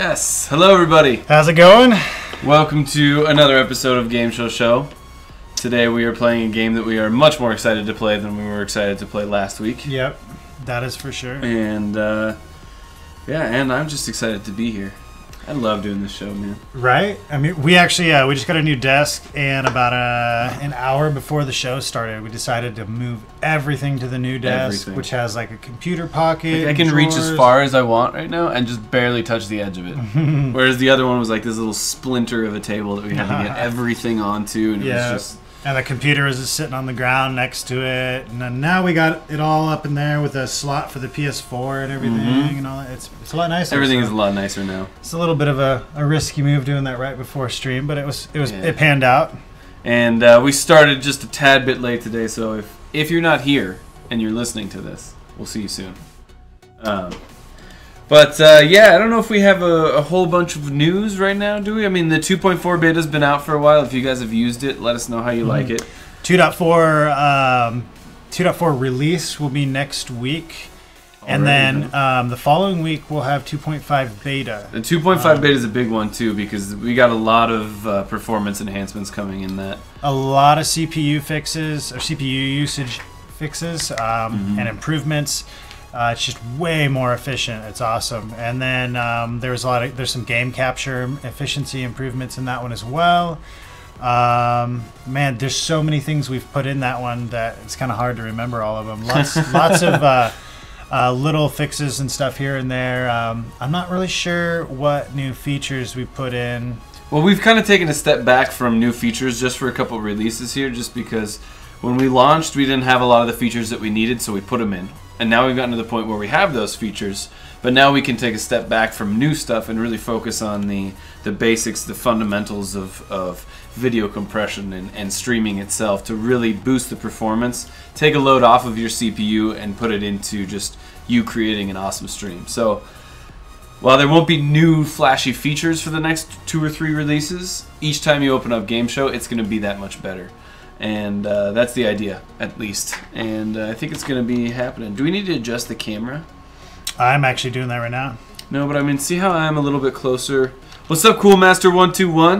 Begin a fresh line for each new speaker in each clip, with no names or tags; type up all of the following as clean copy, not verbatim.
Yes! Hello, everybody.
How's it going?
Welcome to another episode of Game Show. Today we are playing a game that we are much more excited to play than we were excited to play last week.
Yep, that is for sure.
And, and I'm just excited to be here. I love doing this show, man.
Right? I mean, we actually, we just got a new desk, and about an hour before the show started, we decided to move everything to the new desk, which has like a computer pocket.
Like, I can reach as far as I want right now and just barely touch the edge of it. Whereas the other one was like this little splinter of a table that we had to get everything onto, and it was just...
And the computer is just sitting on the ground next to it. And then now we got it all up in there with a slot for the PS4 and everything and all that. It's a lot nicer.
Everything is a lot nicer now.
It's a little bit of a risky move doing that right before stream, but it panned out. And
we started just a tad bit late today, so if you're not here and you're listening to this, we'll see you soon. I don't know if we have a whole bunch of news right now, do we? I mean, the 2.4 beta's been out for a while. If you guys have used it, let us know how you like it.
2.4 release will be next week. And then the following week, we'll have 2.5 beta.
The 2.5 beta is a big one, too, because we got a lot of performance enhancements coming in that.
A lot of CPU fixes, or CPU usage fixes, and improvements. It's just way more efficient. It's awesome. And then there's some game capture efficiency improvements in that one as well. Man, there's so many things we've put in that one that it's kind of hard to remember all of them. Lots of little fixes and stuff here and there. I'm not really sure what new features we put in.
Well, we've kind of taken a step back from new features just for a couple releases here, just because when we launched, we didn't have a lot of the features that we needed, so we put them in. And now we've gotten to the point where we have those features, but now we can take a step back from new stuff and really focus on the basics, the fundamentals of video compression and streaming itself to really boost the performance, take a load off of your CPU and put it into just you creating an awesome stream. So while there won't be new flashy features for the next 2 or 3 releases, each time you open up Game Show, it's going to be that much better. And that's the idea, at least. And I think it's going to be happening. Do we need to adjust the camera?
I'm actually doing that right now.
No, but I mean, see how I'm a little bit closer? What's up, Cool Master 121?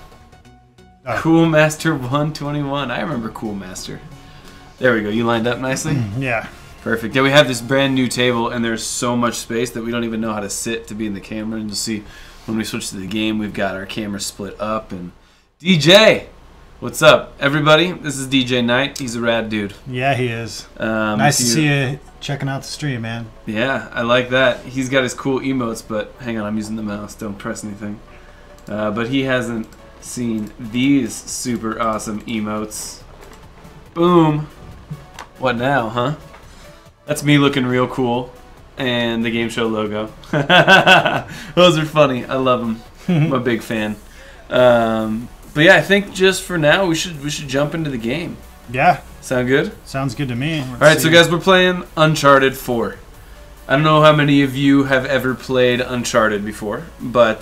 Oh. Cool Master 121. I remember Cool Master. There we go. You lined up nicely?
Yeah.
Perfect. Yeah, we have this brand new table, and there's so much space that we don't even know how to sit to be in the camera. And you'll see when we switch to the game, we've got our camera split up. And DJ! What's up, everybody? This is DJ Knight. He's a rad dude.
Yeah, he is. Nice to see you checking out the stream, man.
Yeah, I like that. He's got his cool emotes, but hang on, I'm using the mouse. Don't press anything. But he hasn't seen these super awesome emotes. Boom. What now, huh? That's me looking real cool. And the Game Show logo. Those are funny. I love them. I'm a big fan. But yeah, I think just for now we should jump into the game.
Yeah.
Sound good?
Sounds good to me.
All right, so guys, we're playing Uncharted 4. I don't know how many of you have ever played Uncharted before, but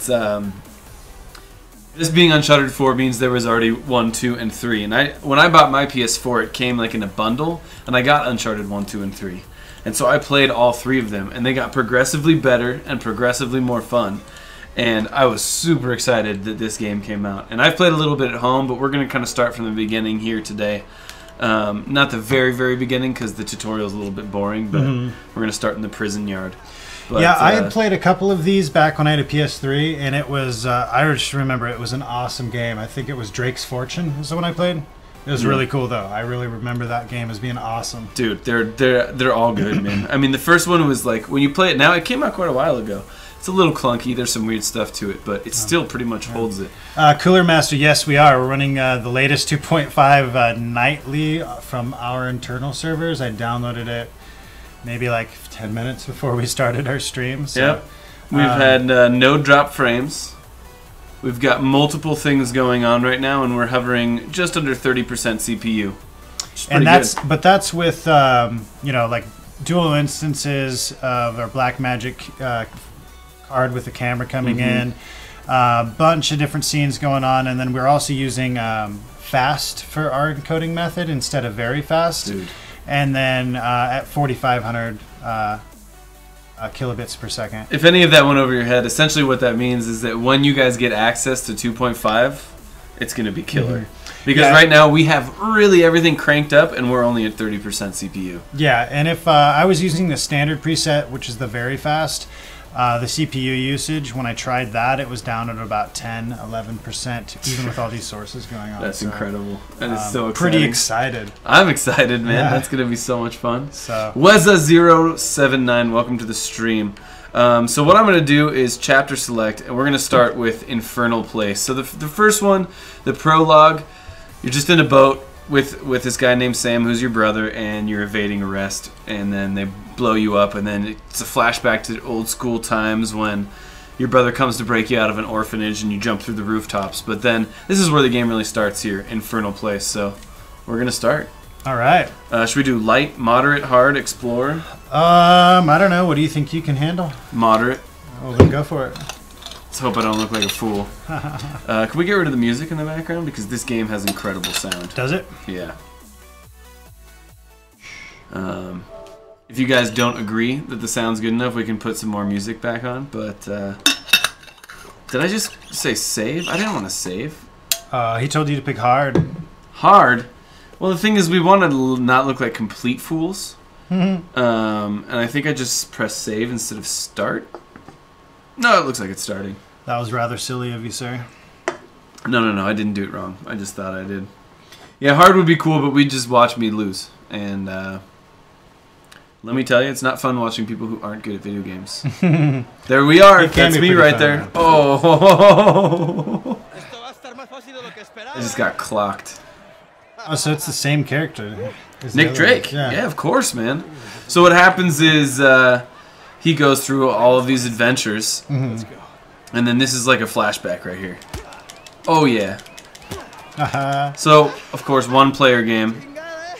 this being Uncharted 4 means there was already 1, 2, and 3. And when I bought my PS4, it came like in a bundle, and I got Uncharted 1, 2, and 3. And so I played all 3 of them, and they got progressively better and progressively more fun. And I was super excited that this game came out. And I've played a little bit at home, but we're going to kind of start from the beginning here today. Not the very, very beginning, because the tutorial is a little bit boring, but we're going to start in the prison yard. But,
yeah, I had played a couple of these back when I had a PS3, and it was, I just remember it was an awesome game. I think it was Drake's Fortune is the one I played. It was really cool, though. I really remember that game as being awesome.
Dude, they're all good, man. I mean, the first one was like, when you play it now, it came out quite a while ago. It's a little clunky. There's some weird stuff to it, but it still pretty much holds it.
Cooler Master, yes, we are. We're running the latest 2.5 nightly from our internal servers. I downloaded it maybe like 10 minutes before we started our stream. So,
yep. We've had no drop frames. We've got multiple things going on right now, and we're hovering just under 30% CPU.
And that's with like dual instances of our Blackmagic card with the camera coming in, a bunch of different scenes going on, and then we're also using fast for our encoding method instead of very fast.
Dude.
And then at 4500 kilobits per second.
If any of that went over your head, essentially what that means is that when you guys get access to 2.5, it's going to be killer. Because right now we have really everything cranked up and we're only at 30% CPU.
Yeah, and if I was using the standard preset, which is the very fast, the CPU usage, when I tried that, it was down at about 10, 11%, even with all these sources going on.
That's incredible. That is so exciting.
Pretty excited.
I'm excited, man.
Yeah.
That's going to be so much fun.
So
Weza079, welcome to the stream. So what I'm going to do is chapter select, and we're going to start with Infernal Place. So the first one, the prologue, you're just in a boat with this guy named Sam, who's your brother, and you're evading arrest, and then they blow you up, and then it's a flashback to old school times when your brother comes to break you out of an orphanage and you jump through the rooftops. But then this is where the game really starts here, Infernal Place. So we're going to start.
all right.
Should we do light, moderate, hard, explore?
I don't know. What do you think you can handle?
Moderate.
Well, then go for it.
Let's hope I don't look like a fool. Can we get rid of the music in the background? Because this game has incredible sound.
Does it?
Yeah. If you guys don't agree that the sound's good enough, we can put some more music back on. But did I just say save? I didn't want to save.
He told you to pick hard.
Hard? Well, the thing is, we want to not look like complete fools. And I think I just pressed save instead of start. No, it looks like it's starting.
That was rather silly of you, sir.
No, I didn't do it wrong. I just thought I did. Yeah, hard would be cool, but we'd just watch me lose. And let me tell you, it's not fun watching people who aren't good at video games. There we are. That's me right there. Oh! I just got clocked.
Oh, so it's the same character.
Nick Drake. Yeah, of course, man. So what happens is he goes through all of these adventures, and then this is like a flashback right here. Oh yeah. So of course, one-player game.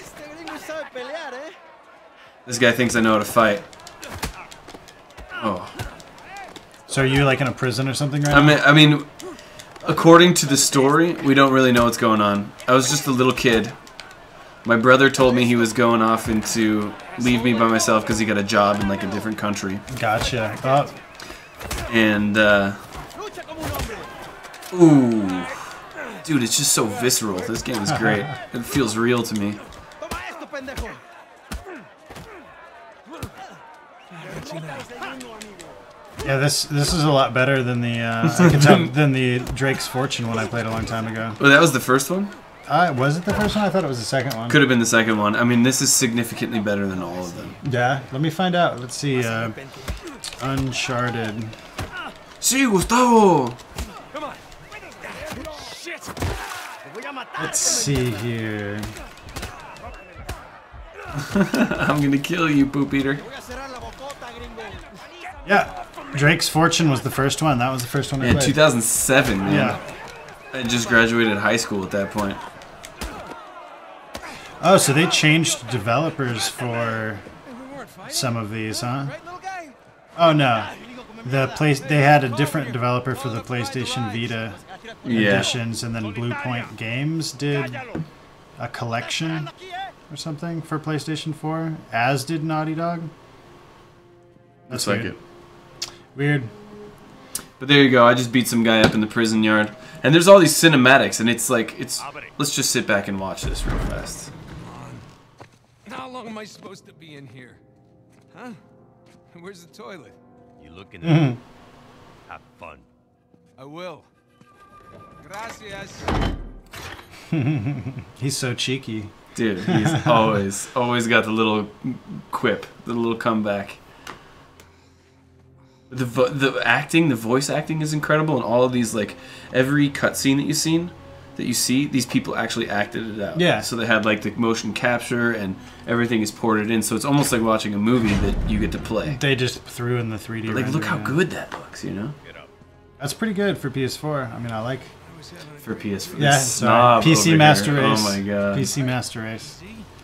This guy thinks I know how to fight. Oh.
So are you like in a prison or something right now?
I mean, according to the story, we don't really know what's going on. I was just a little kid. My brother told me he was going off to leave me by myself because he got a job in like a different country.
Gotcha. Oh.
And ooh, dude, it's just so visceral. This game is great. It feels real to me.
Yeah, this is a lot better than the I can tell, than the Drake's Fortune one I played a long time ago.
Oh, that was the first one?
Was it the first one? I thought it was the second one.
Could have been the second one. I mean, this is significantly better than all of them.
Yeah, let me find out. Let's see. Uncharted.
Sí, Gustavo!
Let's see here.
I'm gonna kill you, poop eater.
Yeah, Drake's Fortune was the first one. That was the first one I
Yeah,
played.
2007, man.
Yeah.
I just graduated high school at that point.
Oh, so they changed developers for some of these, huh? Oh no, they had a different developer for the PlayStation Vita editions, and then Blue Point Games did a collection or something for PlayStation 4, as did Naughty Dog.
Looks like it.
Weird.
But there you go. I just beat some guy up in the prison yard, and there's all these cinematics, and it's like Let's just sit back and watch this real fast.
How long am I supposed to be in here? Huh? Where's the toilet?
You looking at it? Have fun.
I will. Gracias.
He's so cheeky.
Dude, he's always got the little quip, the little comeback. The voice acting is incredible, and all of these, like, every cutscene that you see, these people actually acted it out.
Yeah.
So they had like the motion capture, and everything is ported in, so it's almost like watching a movie that you get to play.
They just threw in the 3D.
But, like, look how
render,
good that looks, you know?
That's pretty good for PS4. I mean, I like.
For PS4.
Yeah,
Snob
sorry. PC
over
Master
here.
Race.
Oh my god.
PC Master Race.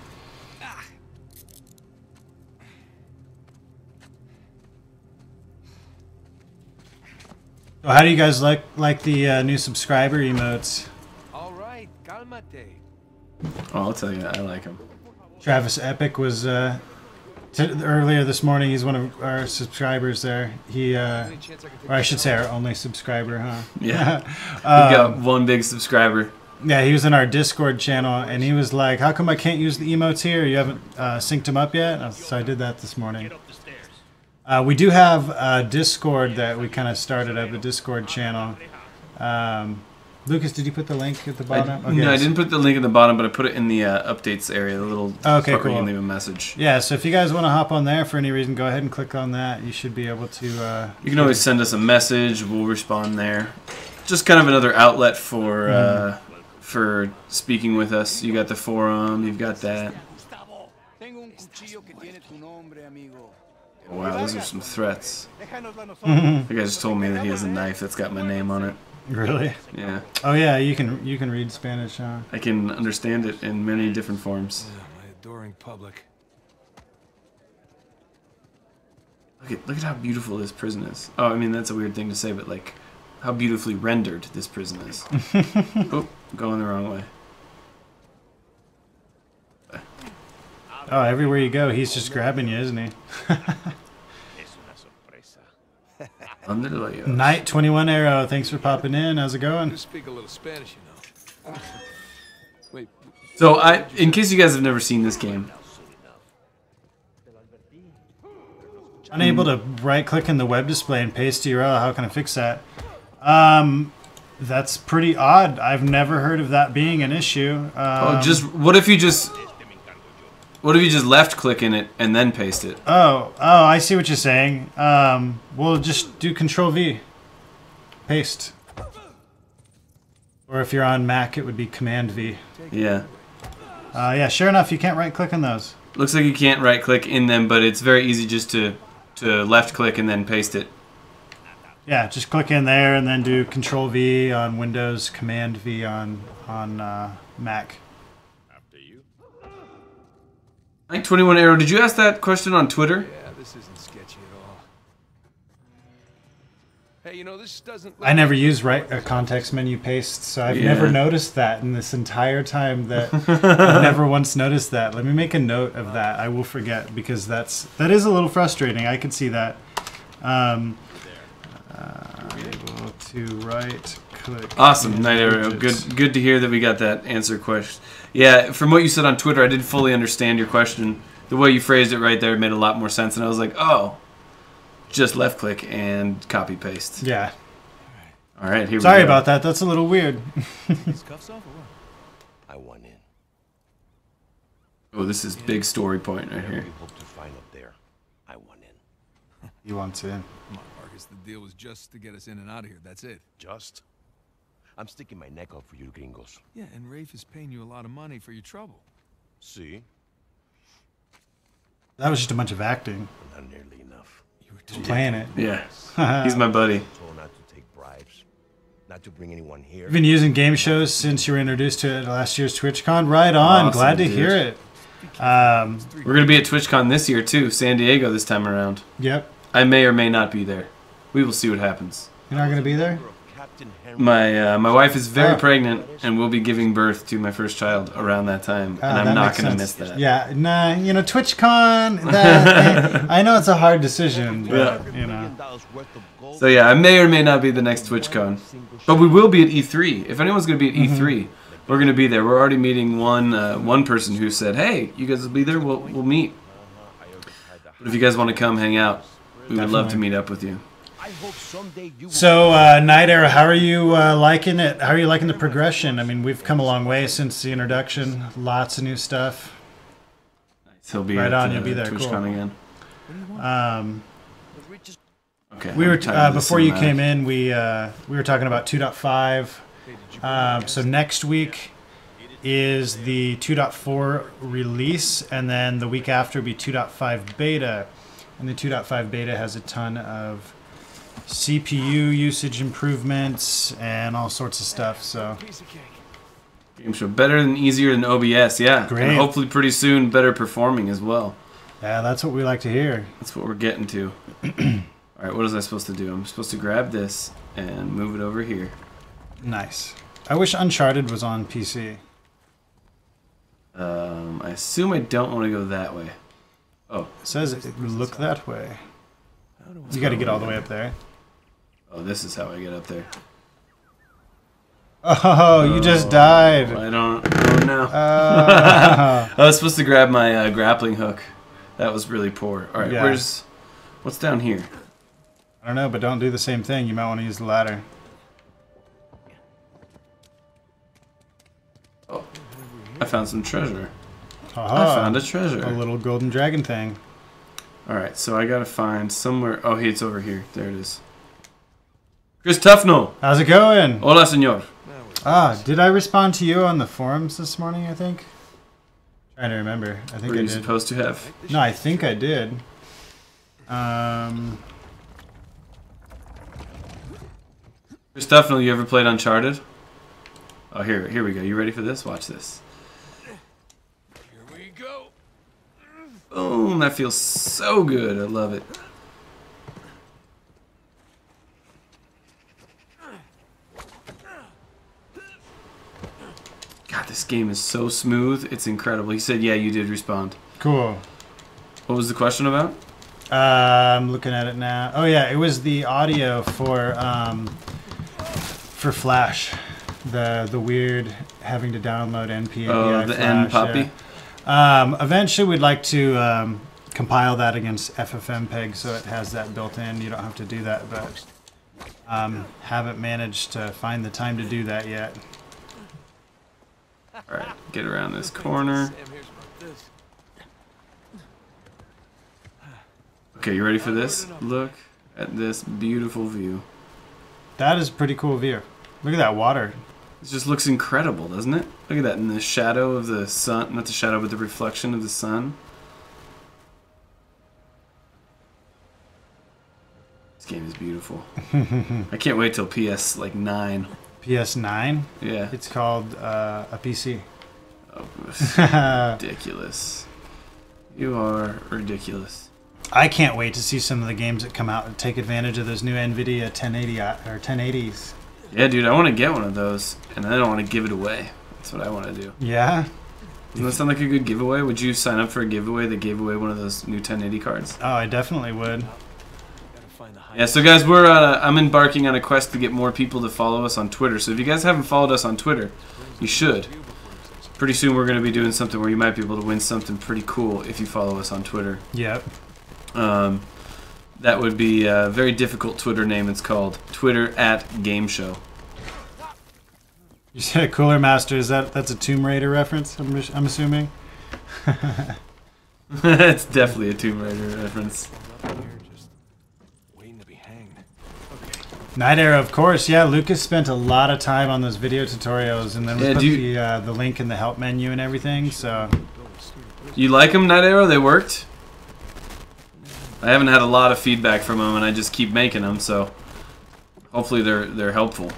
So how do you guys like the new subscriber emotes?
All right, cálmate.
Oh, I'll tell you, I like him.
Travis Epic was Earlier this morning, he's one of our subscribers there. He, or I should say our only subscriber, huh?
Yeah. We got one big subscriber.
Yeah, he was in our Discord channel, and he was like, how come I can't use the emotes here? You haven't synced him up yet? So I did that this morning. We do have a Discord that we kind of started up, a Discord channel. Lucas, did you put the link at the bottom?
No, I didn't put the link at the bottom, but I put it in the updates area, the little spot where you can leave a message.
Yeah, so if you guys want to hop on there for any reason, go ahead and click on that. You should be able to...
you can always send us a message. We'll respond there. Just kind of another outlet for speaking with us. You got the forum. You've got that. Wow, those are some threats. The guy just told me that he has a knife that's got my name on it.
Really?
Yeah.
Oh yeah, you can read Spanish, huh?
I can understand it in many different forms.
Yeah, my adoring public.
Look at how beautiful this prison is. Oh, I mean that's a weird thing to say, but like how beautifully rendered this prison is. Oh, going the wrong way.
Oh, everywhere you go, he's just grabbing you, isn't he? Night 21 Arrow, thanks for popping in. How's it going?
You speak a little Spanish, you know. Wait.
So in case you guys have never seen this game,
unable to right-click in the web display and paste URL. How can I fix that? That's pretty odd. I've never heard of that being an issue.
what if you just left click in it and then paste it?
Oh, I see what you're saying. We'll just do Control V. Paste. Or if you're on Mac, it would be Command V.
Yeah.
Yeah, sure enough, you can't right-click on those.
Looks like you can't right click in them, but it's very easy just to left click and then paste it.
Yeah, just click in there and then do Control V on Windows, Command V on Mac.
Night 21 Arrow, did you ask that question on Twitter?
Yeah, this isn't sketchy at all. Hey, you know, this doesn't...
I never use context menu paste, so I've never noticed that in this entire time. That I've never once noticed that. Let me make a note of that. I will forget, because that is a little frustrating. I can see that. Able to right click.
Awesome, Night Arrow. Good to hear that we got that answer question. Yeah, from what you said on Twitter, I didn't fully understand your question. The way you phrased it right there made a lot more sense, and I was like, oh, just left click and copy paste.
Yeah.
All right, here we go.
Sorry about that. That's a little weird.
Cuffs off or what?
I want in.
Oh, this is big story point right here.
We hope to find up there. I want in.
You want to?
Come on, Marcus. The deal was just to get us in and out of here. That's it.
Just? I'm sticking my neck out for you gringos.
Yeah, and Rafe is paying you a lot of money for your trouble.
See?
That was just a bunch of acting.
Not nearly enough.
You were
Just playing it.
Yeah, he's my buddy.
Told not to take bribes. Not to bring anyone here.
You've been using game shows since you were introduced to it at last year's TwitchCon. Right on.
Awesome,
Glad to
dude.
hear it.
We're going to be at TwitchCon this year, too. San Diego this time around.
Yep.
I may or may not be there. We will see what happens.
You're not going to be there?
Captain Henry.
My wife is very
Oh.
pregnant and will be giving birth to my first child around that time, and I'm
that
not
makes
going to
sense.
miss that.
Yeah, nah, you know, TwitchCon, that, I know it's a hard decision, but,
Yeah.
you know.
So yeah, I may or may not be the next TwitchCon, but we will be at E3. If anyone's going to be at E3, we're going to be there. We're already meeting one person who said, "Hey, you guys will be there. We'll meet." But if you guys want to come hang out, we would love to
Definitely.
meet up with you.
I hope someday you
So, Night Arrow, how are you liking it? How are you liking the progression? I mean, we've come a long way since the introduction. Lots of new stuff.
He'll be
Right
at
on, you'll be there,
TwitchCon
cool.
again. Okay.
We were
I'm tired of this
before you
cinematic.
came in. We were talking about 2.5. So next week is the 2.4 release, and then the week after will be 2.5 beta. And the 2.5 beta has a ton of CPU usage improvements and all sorts of stuff. So
Piece of cake.
Game show better and easier than OBS, yeah.
Great.
And hopefully pretty soon better performing as well.
yeah, that's what we like to hear.
That's what we're getting to. All right, what was I supposed to do? I'm supposed to grab this and move it over here.
Nice. I wish Uncharted was on PC.
I assume I don't want to go that way. Oh,
It says look that way. You got to get all the way up there.
oh, this is how I get up there.
Oh, you just died.
I don't. Oh no. I was supposed to grab my grappling hook. That was really poor. All right,
Yeah.
what's down here?
I don't know, but don't do the same thing. You might want to use the ladder.
Oh, I found some treasure.
Aha,
I found a treasure.
a little golden dragon thing.
All right, so I gotta find somewhere. Oh, hey, it's over here. There it is. Chris Tufnell.
How's it going?
Hola, señor.
Ah, did I respond to you on the forums this morning, I think? Trying to remember. I think
Were
I
you
did.
supposed to have?
No, I think I did.
Chris Tufnell, you ever played Uncharted? Oh, here we go. You ready for this? Watch this.
Here we go.
Boom, that feels so good. I love it. God, this game is so smooth. It's incredible. He said, yeah, you did respond.
Cool.
What was the question about?
I'm looking at it now. Oh yeah, it was the audio for Flash. The weird having to download NPAI
Oh, the
Flash,
NPoppy?
yeah. Eventually, we'd like to compile that against FFmpeg, so it has that built in. You don't have to do that, but haven't managed to find the time to do that yet.
Alright, get around this corner.
Sam here's about this.
Okay, you ready for this? Look at this beautiful view.
That is a pretty cool view. Look at that water.
It just looks incredible, doesn't it? Look at that in the shadow of the sun. Not the shadow, but the reflection of the sun. This game is beautiful. I can't wait till PS like 9.
PS9.
Yeah.
It's called a PC.
Oh, ridiculous. You are ridiculous.
I can't wait to see some of the games that come out and take advantage of those new NVIDIA 1080 or 1080s.
Yeah, dude, I want to get one of those, and I don't want to give it away. That's what I want to do.
Yeah?
Doesn't that sound like a good giveaway? Would you sign up for a giveaway that gave away one of those new 1080 cards?
Oh, I definitely would.
Gotta find the high.
Yeah, so guys, I'm embarking on a quest to get more people to follow us on Twitter. So if you guys haven't followed us on Twitter, you should. Pretty soon we're going to be doing something where you might be able to win something pretty cool if you follow us on Twitter.
Yep.
That would be a very difficult Twitter name. It's called Twitter @GameShow.
You said Cooler Master. That's a Tomb Raider reference? I'm assuming.
It's definitely a Tomb Raider reference.
Nothing here, just waiting to be hanged. Okay.
Night Arrow, of course. Yeah, Lucas spent a lot of time on those video tutorials, and then we
Yeah,
put the link in the help menu and everything. So
You like them, Night Arrow? They worked? I haven't had a lot of feedback from them, and I just keep making them, so hopefully they're helpful.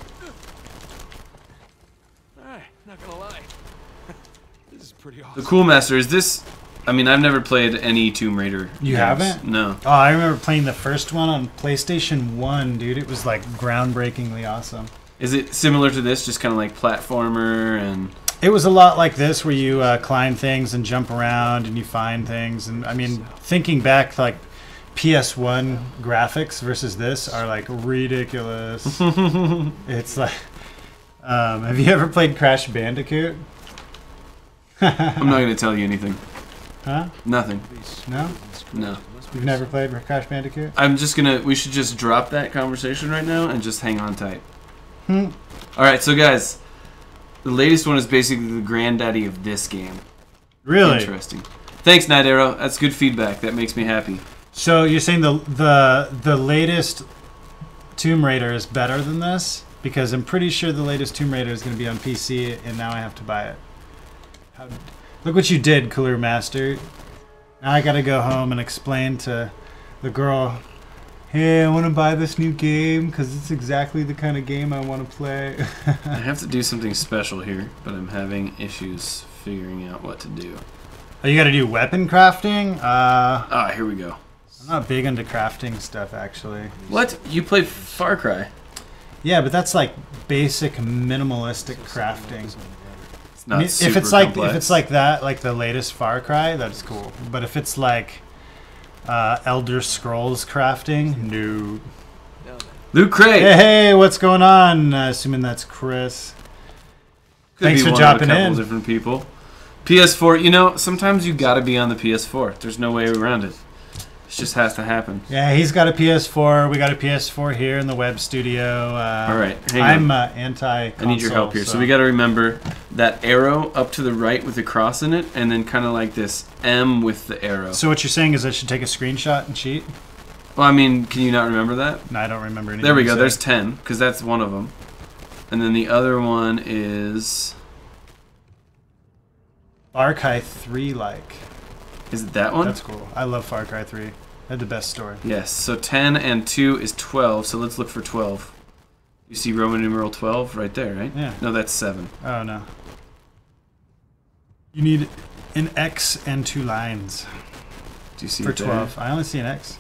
Alright, not gonna lie. This is pretty
The
awesome.
Cool Master, is this... I mean, I've never played any Tomb Raider
You
games.
haven't?
No.
Oh, I remember playing the first one on PlayStation 1, dude. It was like groundbreakingly awesome.
Is it similar to this, just kind of like platformer and...
It was a lot like this, where you climb things and jump around and you find things. And I mean, thinking back, like PS1 graphics versus this are like ridiculous. It's like, have you ever played Crash Bandicoot?
I'm not going to tell you anything.
Huh?
Nothing.
No?
No.
You've never played Crash Bandicoot?
I'm just going to... We should just drop that conversation right now and just hang on tight.
Hmm.
Alright, so guys, the latest one is basically the granddaddy of this game.
Really?
Interesting. Thanks, Night Arrow. That's good feedback. That makes me happy.
So you're saying the latest Tomb Raider is better than this? Because I'm pretty sure the latest Tomb Raider is going to be on PC, and now I have to buy it. Look what you did, Cooler Master. Now I gotta go home and explain to the girl, hey, I want to buy this new game because it's exactly the kind of game I want to play.
I have to do something special here, but I'm having issues figuring out what to do.
Oh, you gotta do weapon crafting?
Ah, here we go.
I'm not big into crafting stuff, actually.
What? You play Far Cry?
Yeah, but that's like basic minimalistic crafting.
It's not
I mean,
super
if it's like
complex.
that, like the latest Far Cry, that's cool. But if it's like Elder Scrolls crafting. No.
Loot Crate.
Hey, what's going on? Assuming that's Chris.
Could
Thanks
be
for
one of a
dropping
couple
in.
different people. PS4, you know, sometimes you gotta be on the PS4. There's no way around it. It just has to happen.
Yeah, he's got a PS4. We got a PS4 here in the web studio.
All right, hang
I'm
on.
anti-console.
I need your help here. So we gotta remember that arrow up to the right with the cross in it, and then kind of like this M with the arrow.
So what you're saying is I should take a screenshot and cheat?
Well, I mean, can you not remember that?
No, I don't remember anything.
There we
you
go.
said.
There's 10, because that's one of them. And then the other one is...
Far Cry 3 like.
Is it that one?
That's cool. I love Far Cry 3. Had the best story.
Yes, so 10 and 2 is 12, so let's look for 12. You see Roman numeral 12 right there, right?
Yeah.
No, that's 7.
Oh no. You need an X and 2 lines
Do you see
for
it there?
12. I only see an X.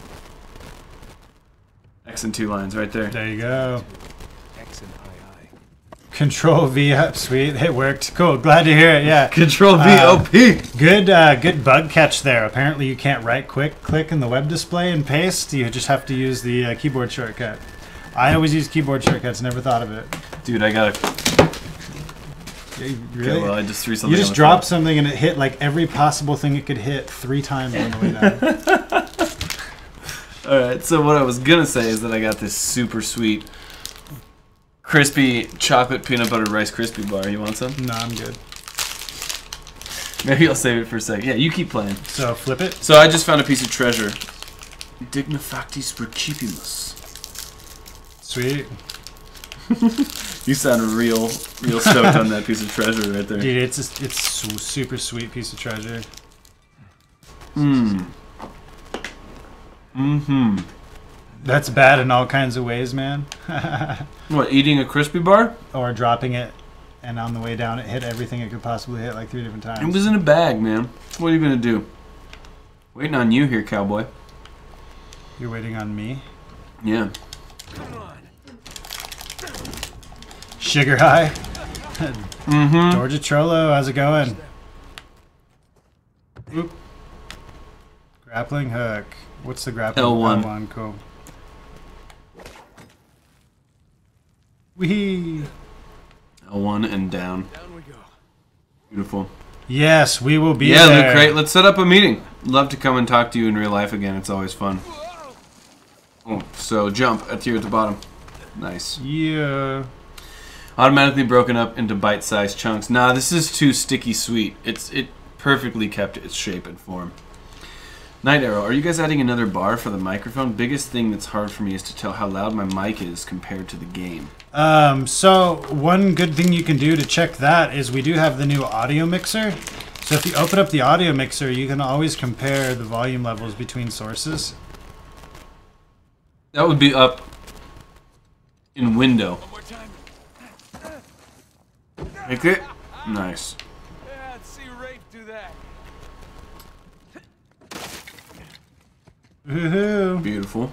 X and 2 lines right there.
There you go.
X and II.
Control V up, sweet. It worked. Cool. Glad to hear it. Yeah.
Control V, OP!
Good bug catch there. Apparently you can't click in the web display and paste. You just have to use the keyboard shortcut. I always use keyboard shortcuts. Never thought of it.
Dude, I gotta...
Really?
Okay, well, I just threw something
You
on
just
the
dropped
phone.
something and it hit like every possible thing it could hit 3 times on the way down.
Alright, so what I was gonna say is that I got this super sweet crispy chocolate peanut butter Rice Krispie bar. You want some?
No, I'm good.
Maybe I'll save it for a second. Yeah, you keep playing.
So flip it.
So I just found a piece of treasure. Dignifactis Recipimus.
Sweet.
You sound real stoked on that piece of treasure right there.
Dude, it's a super sweet piece of treasure.
Mmm. Mm-hmm.
That's bad in all kinds of ways, man.
What, eating a crispy bar?
Or dropping it, and on the way down it hit everything it could possibly hit like 3 different
It
times.
was in a bag, man. What are you gonna do? Waiting on you here, cowboy.
You're waiting on me?
Yeah.
Come on.
Sugar high.
Mm-hmm.
Georgia Trollo, how's it going? Oop. Grappling hook. What's the grappling
L1.
L1, cool. Wee.
L1 and down.
Down we go.
Beautiful.
Yes, we will be
Yeah,
there.
Loot Crate, let's set up a meeting. Love to come and talk to you in real life again. It's always fun. Oh, so jump at here at the bottom. Nice.
Yeah.
Automatically broken up into bite-sized chunks. Nah, this is too sticky sweet. It perfectly kept its shape and form. Night Arrow, are you guys adding another bar for the microphone? Biggest thing that's hard for me is to tell how loud my mic is compared to the game.
So one good thing you can do to check that is we do have the new audio mixer. So if you open up the audio mixer, you can always compare the volume levels between sources.
That would be up in window.
One more time.
Make it? Nice.
Yeah, let's see Rafe do that.
Woohoo!
Beautiful.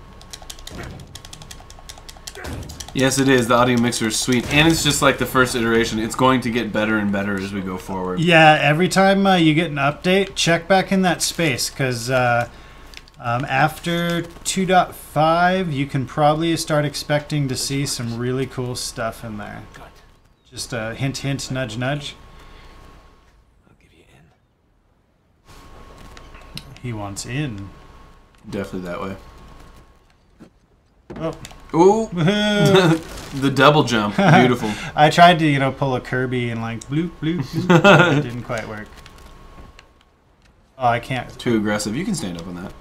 Yes, it is. The audio mixer is sweet. And it's just like the first iteration. It's going to get better and better as we go forward.
Yeah, every time you get an update, check back in that space, because after 2.5, you can probably start expecting to see some really cool stuff in there. Just a hint, hint, nudge, nudge.
I'll give you in.
He wants in.
Definitely that way.
Oh.
Ooh!
Woohoo!
The double jump. Beautiful.
I tried to, pull a Kirby and bloop, bloop, bloop. It didn't quite work. Oh, I can't.
Too aggressive. You can stand up on that.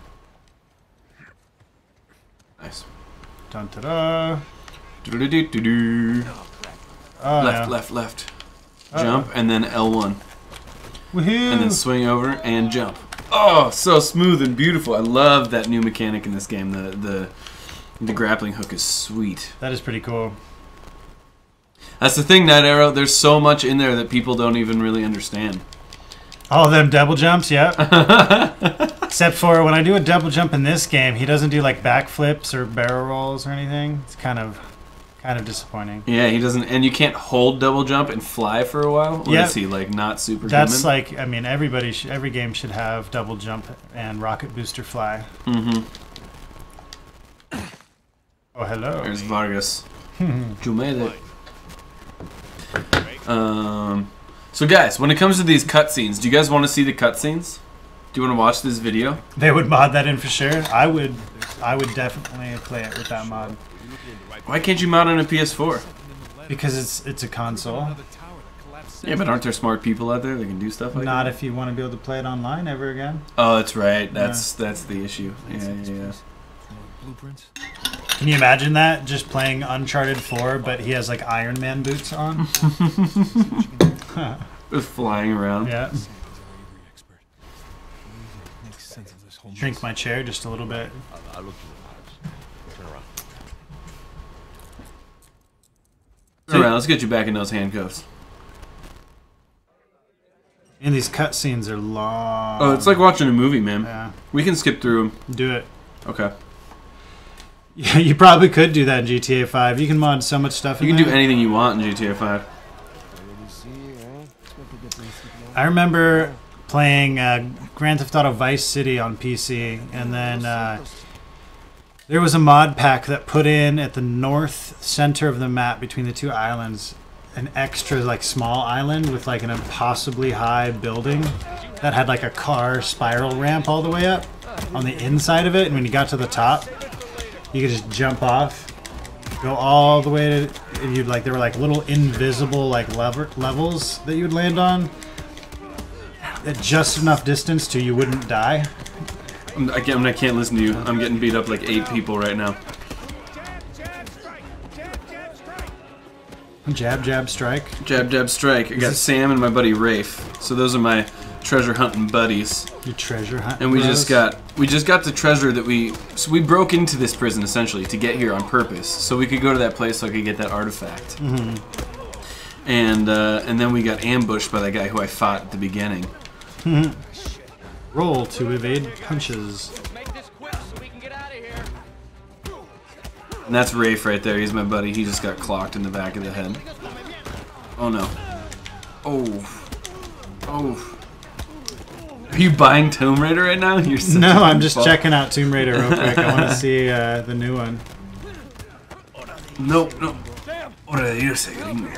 Nice.
Dun ta da.
Do-do-do-do-do.
Oh,
Left,
no.
left, left.
Uh-oh.
Jump, and then L1.
Woohoo!
And then swing over and jump. Oh, so smooth and beautiful. I love that new mechanic in this game. The grappling hook is sweet.
That is pretty cool.
That's the thing, Night Arrow. There's so much in there that people don't even really understand.
All them double jumps, yeah. Except for when I do a double jump in this game, he doesn't do like backflips or barrel rolls or anything. It's kind of Kind of disappointing.
Yeah, he doesn't, and you can't hold double jump and fly for a while. Or
Yep.
is he like not super?
That's like, I mean, every game should have double jump and rocket booster fly.
Mm-hmm.
Oh, hello.
There's Vargas. You made it. So guys, when it comes to these cutscenes, do you guys want to see the cutscenes? Do you want to watch this video?
They would mod that in for sure. I would definitely play it with that mod
Why can't you mod on a PS4?
because it's a console.
Yeah, but aren't there smart people out there that can do stuff like
Not
that?
if you want to be able to play it online ever again.
Oh, that's right. That's the issue. Yeah.
Blueprints.
Can you imagine that? Just playing Uncharted 4, but he has like Iron Man boots on.
Just flying around.
Yeah.
Makes sense of this whole
Shrink my chair just a little bit.
I'll look through the files. Turn around.
All right, let's get you back in those handcuffs.
And these cutscenes are long.
Oh, it's like watching a movie, man.
Yeah.
We can skip through them.
Do it.
Okay.
Yeah, you probably could do that in GTA 5. You can mod so much stuff in
You can do
there.
anything you want in GTA 5.
I remember playing Grand Theft Auto Vice City on PC, and then there was a mod pack that put in at the north center of the map between the two islands an extra like small island with like an impossibly high building that had like a car spiral ramp all the way up on the inside of it, and when you got to the top, you could just jump off, go all the way to, and you'd like there were like little invisible like levels that you would land at just enough distance to you wouldn't die.
I can't listen to you. I'm getting beat up like 8 people right now.
Jab, jab, strike.
Jab, jab, strike. I got Sam and my buddy Rafe. So those are my treasure hunting buddies.
Your treasure hunt.
And we
bros.
just got the treasure that we broke into this prison essentially to get here on purpose, so we could go to that place so I could get that artifact.
Mm-hmm.
And then we got ambushed by that guy who I fought at the beginning.
Roll to evade punches.
Make this quick so we can get out of here.
And that's Rafe right there. He's my buddy. He just got clocked in the back of the head. Oh no. Oh. Are you buying Tomb Raider right now? You're such
No,
a
I'm just
fuck.
checking out Tomb Raider real quick. I want to see the new one.
No. Hora de irse, gringo.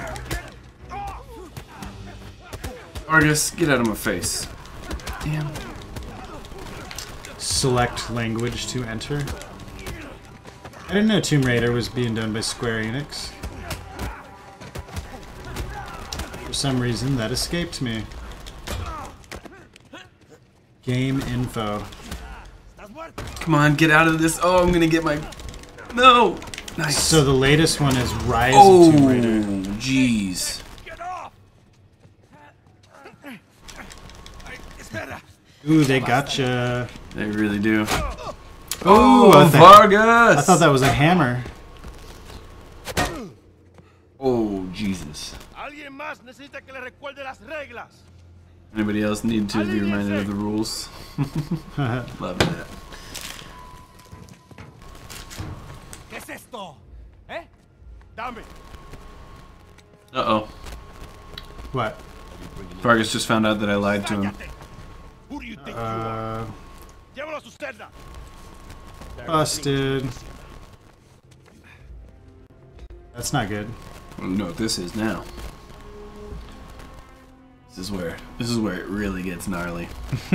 Argus, get out of my face. Damn.
Select language to enter. I didn't know Tomb Raider was being done by Square Enix. For some reason, that escaped me. Game info.
Come on, get out of this. Oh, I'm gonna get my... No! Nice.
So the latest one is Rise
Oh,
of Tomb Raider.
jeez.
Ooh, they gotcha.
They really do.
Oh,
Oh, Vargas!
I thought that was a hammer.
Oh, Jesus.
Alguien más necesita que le recuerde las reglas.
Anybody else need to be reminded of the rules? Love that.
¿Qué es esto? ¿Eh? Dame.
Uh-oh.
What?
Vargas just found out that I lied to him.
Who do you think you are? Llévalo a su celda.
Busted. That's not good.
I don't know what this is now. This is where it really gets gnarly.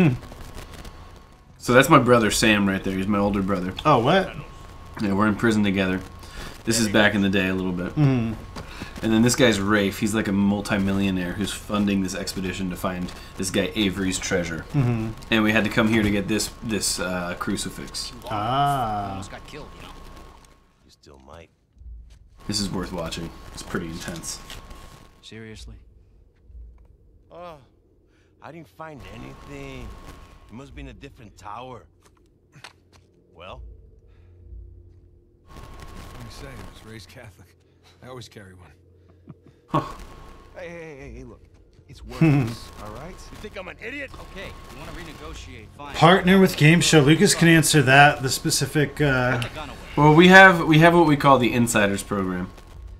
So that's my brother Sam right there. He's my older brother.
Oh, what?
Yeah, we're in prison together. This is back in the day a little bit.
Mm.
And then this guy's Rafe. He's like a multi-millionaire who's funding this expedition to find this guy Avery's treasure.
Mm-hmm.
And we had to come here to get this crucifix.
Ah.
Almost got killed, you know.
You still might.
This is worth watching. It's pretty intense.
Seriously?
Oh, I didn't find anything. It must be in a different tower. Well?
Like I say, I was raised Catholic. I always carry one.
Hey, look. It's worthless, alright? You think I'm an idiot?
Okay, you want to renegotiate, fine.
Partner with Game Show. Lucas can answer that. The specific.
Put the gun away.
Well, we have what we call the Insiders program.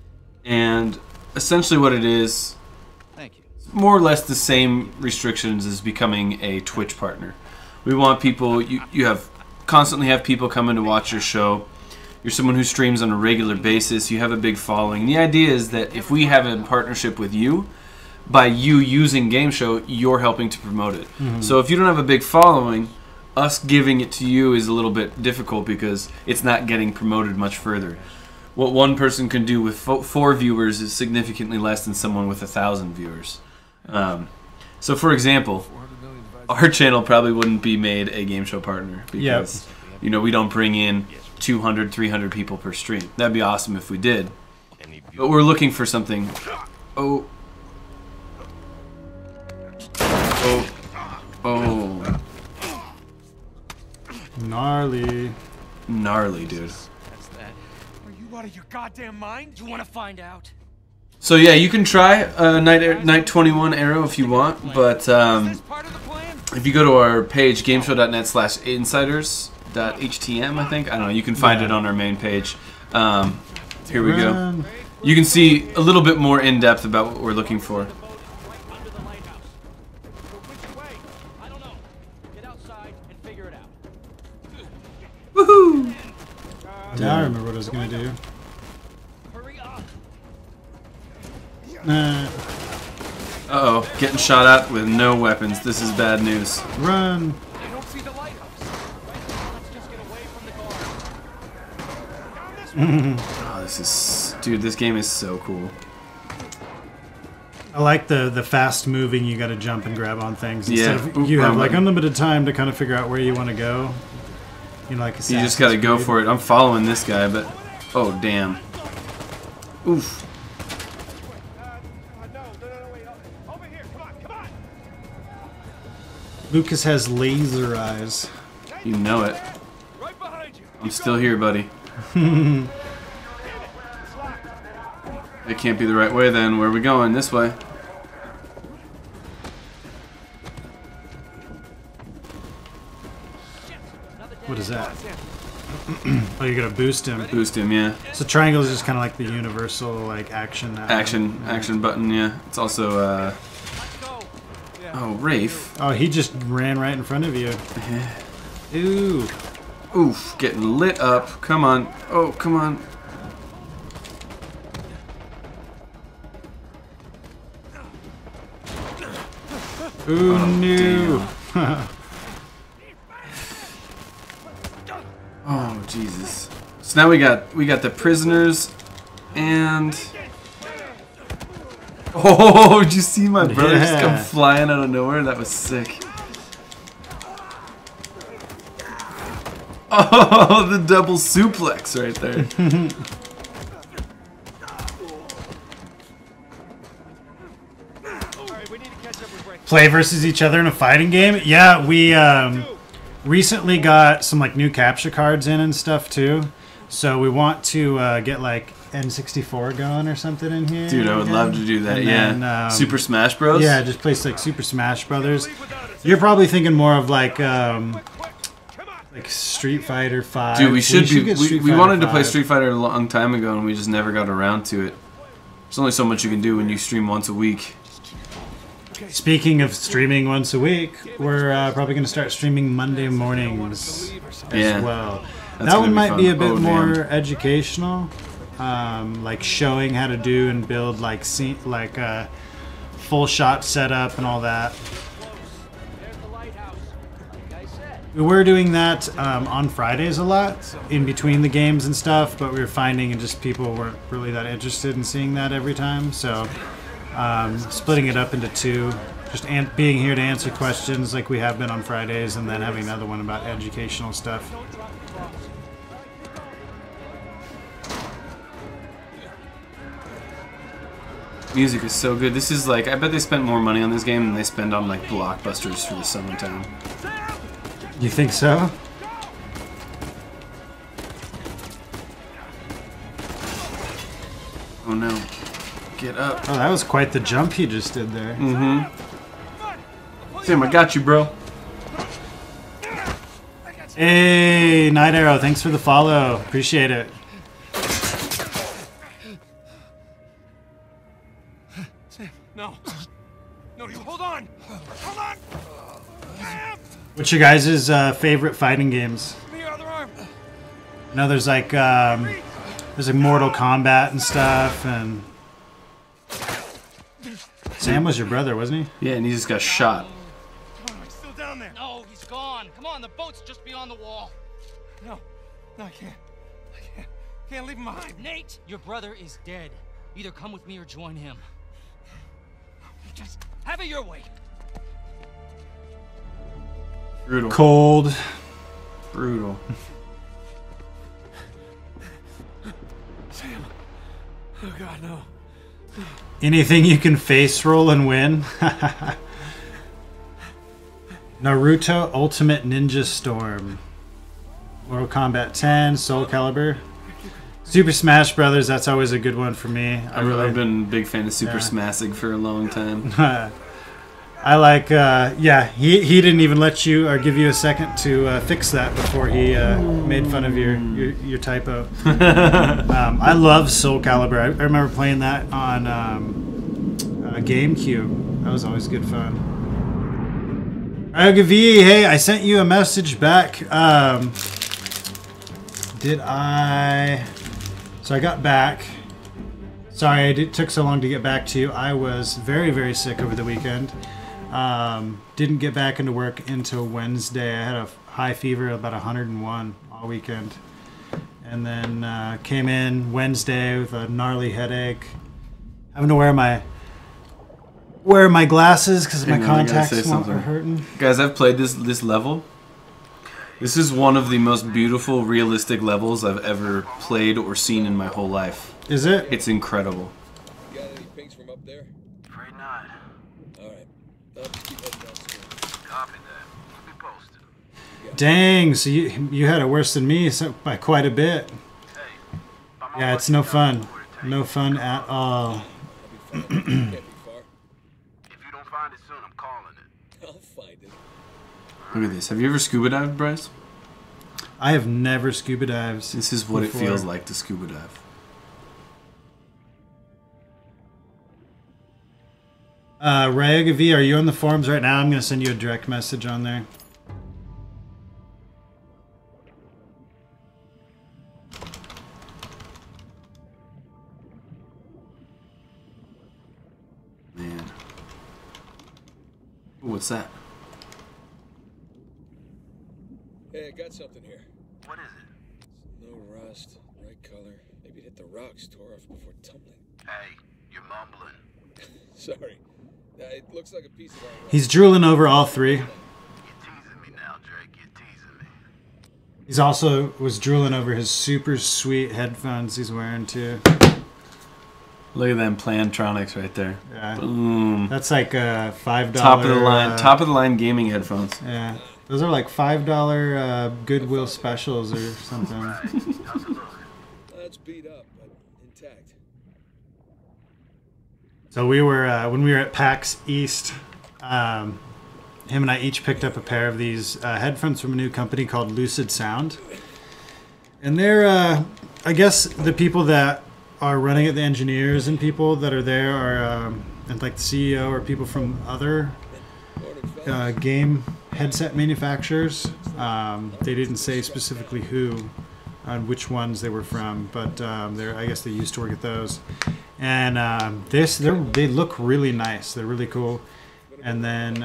And essentially what it is,
Thank you.
more or less the same restrictions as becoming a Twitch partner. We want people, you have constantly have people coming to watch your show. You're someone who streams on a regular basis. You have a big following. The idea is that if we have a partnership with you, by you using Game Show, you're helping to promote it. So if you don't have a big following, us giving it to you is a little bit difficult because it's not getting promoted much further. What one person can do with 4 viewers is significantly less than someone with 1,000 viewers. So for example, our channel probably wouldn't be made a Game Show partner because you know, we don't bring in 200, 300 people per stream. That'd be awesome if we did. But we're looking for something. Oh.
Gnarly.
Gnarly, dude.
That's that.
Are you out of your goddamn mind?
You want to find out?
So yeah, you can try Night 21 Arrow if you want, but
Is this part of the plan?
if you go to our page, gameshow.net/insiders.htm, I think. I don't know. You can find it on our main page. Here we go.
Run.
You can see a little bit more in depth about what we're looking for.
Under the lighthouse. Which way? I don't know. Get outside and figure it out.
Woohoo!
Now I remember what I was gonna do.
Hurry up.
Uh-oh, getting shot at with no weapons. This is bad news.
Run.
I don't see the lighthouse.
Let's just get away from the car.
Oh, this is... Dude, this game is so cool.
I like the fast moving. You got to jump and grab on things instead
Yeah.
of you have like
Button.
unlimited time to kind of figure out where you want to go. You know, like
You just gotta go for it. I'm following this guy, but... Oh, damn. Oof.
Over here, come on.
Lucas has laser eyes.
You know it.
Right behind you.
I'm still here, buddy. It can't be the right way then. Where are we going? This way.
What is that? Oh, you're gonna boost him.
Boost him, yeah.
So triangle is just kind of like the universal like action.
Action button, yeah. It's also,
Let's go.
Oh, Rafe.
Oh, he just ran right in front of you. Ooh.
Oof, getting lit up. Come on. Oh, come on.
Ooh, no.
Oh, Jesus. So now we got the prisoners and... Oh, did you see my brother just come
Yeah.
flying out of nowhere? That was sick. Oh, the double suplex right there.
Play versus each other in a fighting game? Yeah, we recently got some like new capture cards in and stuff too. So we want to get like N64 going or something in here.
Dude, I would love to do that,
And
yeah.
then,
Super Smash Bros?
Yeah, just play like Super Smash Brothers. You're probably thinking more of like Street Fighter 5.
Dude, we should be.
get
We
Street Fighter
wanted to play
5.
Street Fighter a long time ago, and we just never got around to it. There's only so much you can do when you stream once a week.
Speaking of streaming once a week, we're probably going to start streaming Monday mornings as
Yeah.
well.
That's
That
gonna
one
be
might
fun.
be a bit
Oh,
more
damn.
educational, like showing how to do and build like a full shot setup and all that.
There's the lighthouse. Like I said.
We were doing that on Fridays a lot, in between the games and stuff, but we were finding just people weren't really that interested in seeing that every time, so splitting it up into two, just being here to answer questions like we have been on Fridays, and then having another one about educational stuff.
Music is so good. This is like, I bet they spent more money on this game than they spend on like blockbusters for the summertime.
You think so?
Oh no. Get up.
Oh, that was quite the jump he just did there.
Sam, I got you, bro.
Hey, Night Arrow, thanks for the follow. Appreciate it.
No, you hold on. Hold on.
What's your guys' favorite fighting games?
Give me your other arm.
I know there's like Mortal Kombat and stuff, and Sam was your brother, wasn't he?
Yeah, and he just got shot.
Come on, I'm still down there.
No, he's gone. Come on, the boat's just beyond the wall.
No, I can't. Can't leave him behind.
Nate, your brother is dead. Either come with me or join him. Just have it your way.
Brutal.
Cold.
Brutal.
Sam. Oh God, no.
Anything you can face roll and win. Naruto Ultimate Ninja Storm. Mortal Kombat 10, Soul Calibur. Super Smash Brothers, that's always a good one for me.
I've been a big fan of Super Smassig for a long time.
I like, he didn't even let you or give you a second to fix that before he made fun of your typo. I love Soul Calibur. I remember playing that on GameCube. That was always good fun. Ryogav, hey, I sent you a message back. Did I? So I got back. Sorry, it took so long to get back to you. I was very, very sick over the weekend. Didn't get back into work until Wednesday. I had a high fever, about 101 all weekend. And then came in Wednesday with a gnarly headache. Having to wear my glasses because my contacts are hurting.
Guys, I've played this level. This is one of the most beautiful, realistic levels I've ever played or seen in my whole life.
Is it?
It's incredible.
You got any pings from up there?
Afraid not.
Alright. I'll just keep heading downstairs.
Copy that. Keep me posted.
Dang, so you had it worse than me by quite a bit.
Hey, I'm
Yeah, it's no fun. No fun at all.
I'll be fine. Can't be far.
If you don't find it soon, I'm calling it.
I'll find it.
Look at this. Have you ever scuba dived, Bryce?
I have never scuba dived.
This is what
before.
it feels like to scuba dive.
Ryogav, are you on the forums right now? I'm going to send you a direct message on there.
Man. Ooh, what's that?
Hey, I got something here.
What is it?
No rust, right color. Maybe it hit the rocks, tore off before tumbling.
Hey, you're mumbling.
Sorry. It looks like a piece of iron.
He's drooling over all three.
You're teasing me now, Drake. You're teasing me.
He's also was drooling over his super sweet headphones he's wearing too.
Look at them Plantronics right there.
Yeah.
Boom.
That's like a $5.
Top of the line gaming headphones.
Yeah. Those are like $5 Goodwill specials or something.
How's it look?
It's beat up, but intact.
So we were when we were at PAX East, him and I each picked up a pair of these headphones from a new company called Lucid Sound, and they're I guess the people that are running it, the engineers and people that are there are and like the CEO or people from other game headset manufacturers. They didn't say specifically who on which ones they were from, but I guess they used to work at those. And they look really nice. They're really cool. And then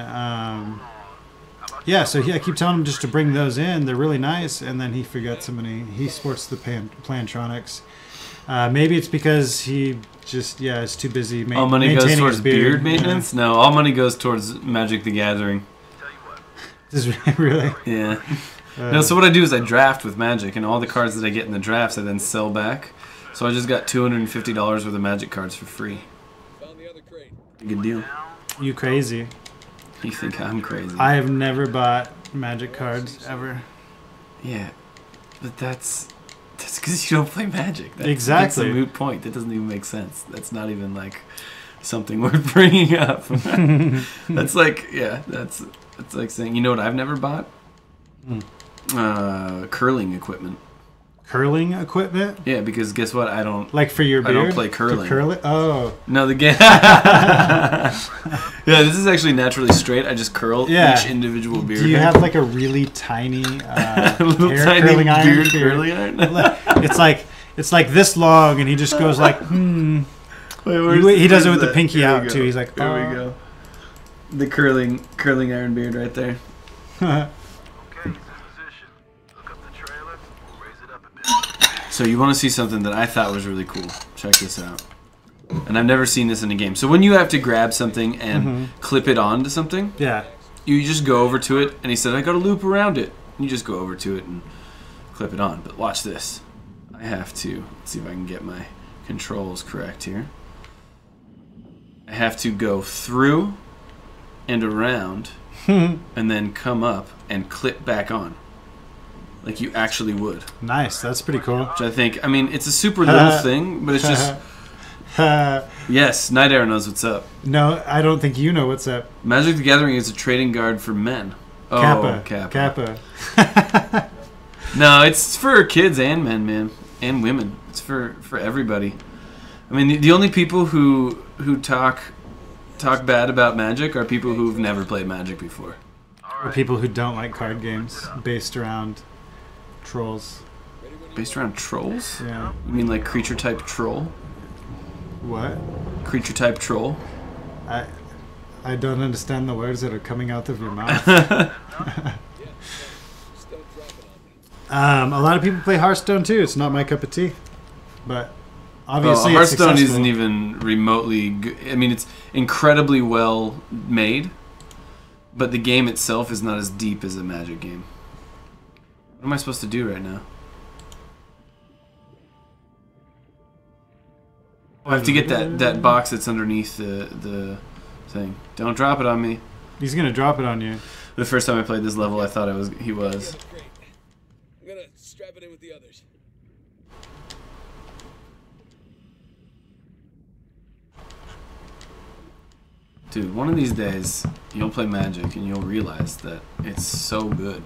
yeah, so I keep telling him just to bring those in. They're really nice. And then he forgets them, and he sports the Plantronics. Maybe it's because he just is too busy
All money goes
maintaining
towards
his
beard maintenance? No, all money goes towards Magic the Gathering.
Tell you what.
Is really?
Yeah. No, so what I do is I draft with Magic, and all the cards that I get in the drafts I then sell back. So I just got $250 worth of Magic cards for free.
Found the other crate.
Good deal.
You crazy?
You think I'm crazy?
I have never bought Magic cards ever.
Yeah, but that's because you don't play Magic.
Exactly.
That's a moot point. That doesn't even make sense. That's not even like something worth bringing up. That's like that's like saying, you know what I've never bought? Curling equipment.
curling equipment?
Yeah, because guess what? I don't.
Like for your
I
beard?
don't play curling.
To curl it? Oh.
No, the game. Yeah, this is actually naturally straight. I just curl
Yeah.
each individual beard.
Do you
hair.
have like a really tiny
Little
hair
tiny
curling iron?
beard
for your-
curling iron?
It's like this long, and he just goes like,
Wait, where's
He does it with the
that?
pinky
Here we
out
go.
too. He's like,
There we go. The curling iron beard right there.
Okay, he's in position. Look up the trailer. We'll raise it up a bit.
So you want to see something that I thought was really cool? Check this out. And I've never seen this in a game. So when you have to grab something and clip it onto something,
yeah.
you just go over to it, and he said, I got to loop around it. And you just go over to it and clip it on. But watch this. I have to, let's see if I can get my controls correct here. I have to go through and around and then come up and clip back on. Like you actually would.
Nice. That's pretty cool.
Which I think, I mean, it's a super little thing, but it's just, yes, Night Arrow knows what's up.
No, I don't think you know what's up.
Magic the Gathering is a trading card for men. Oh,
Kappa.
No, it's for kids and men, man, and women. It's for everybody. I mean, the only people who talk bad about Magic are people who've never played Magic before.
Or people who don't like card games based around trolls.
Based around trolls?
Yeah.
You mean like creature type troll?
What?
Creature type troll?
I don't understand the words that are coming out of your mouth. A lot of people play Hearthstone too. It's not my cup of tea, but obviously it's
Hearthstone
successful.
isn't even remotely good. I mean, it's incredibly well made, but the game itself is not as deep as a Magic game. What am I supposed to do right now? I have to get that box that's underneath the thing. Don't drop it on me.
He's gonna drop it on you.
The first time I played this level, I thought he was.
Great. I'm gonna strap it in with the others.
Dude, one of these days, you'll play Magic and you'll realize that it's so good.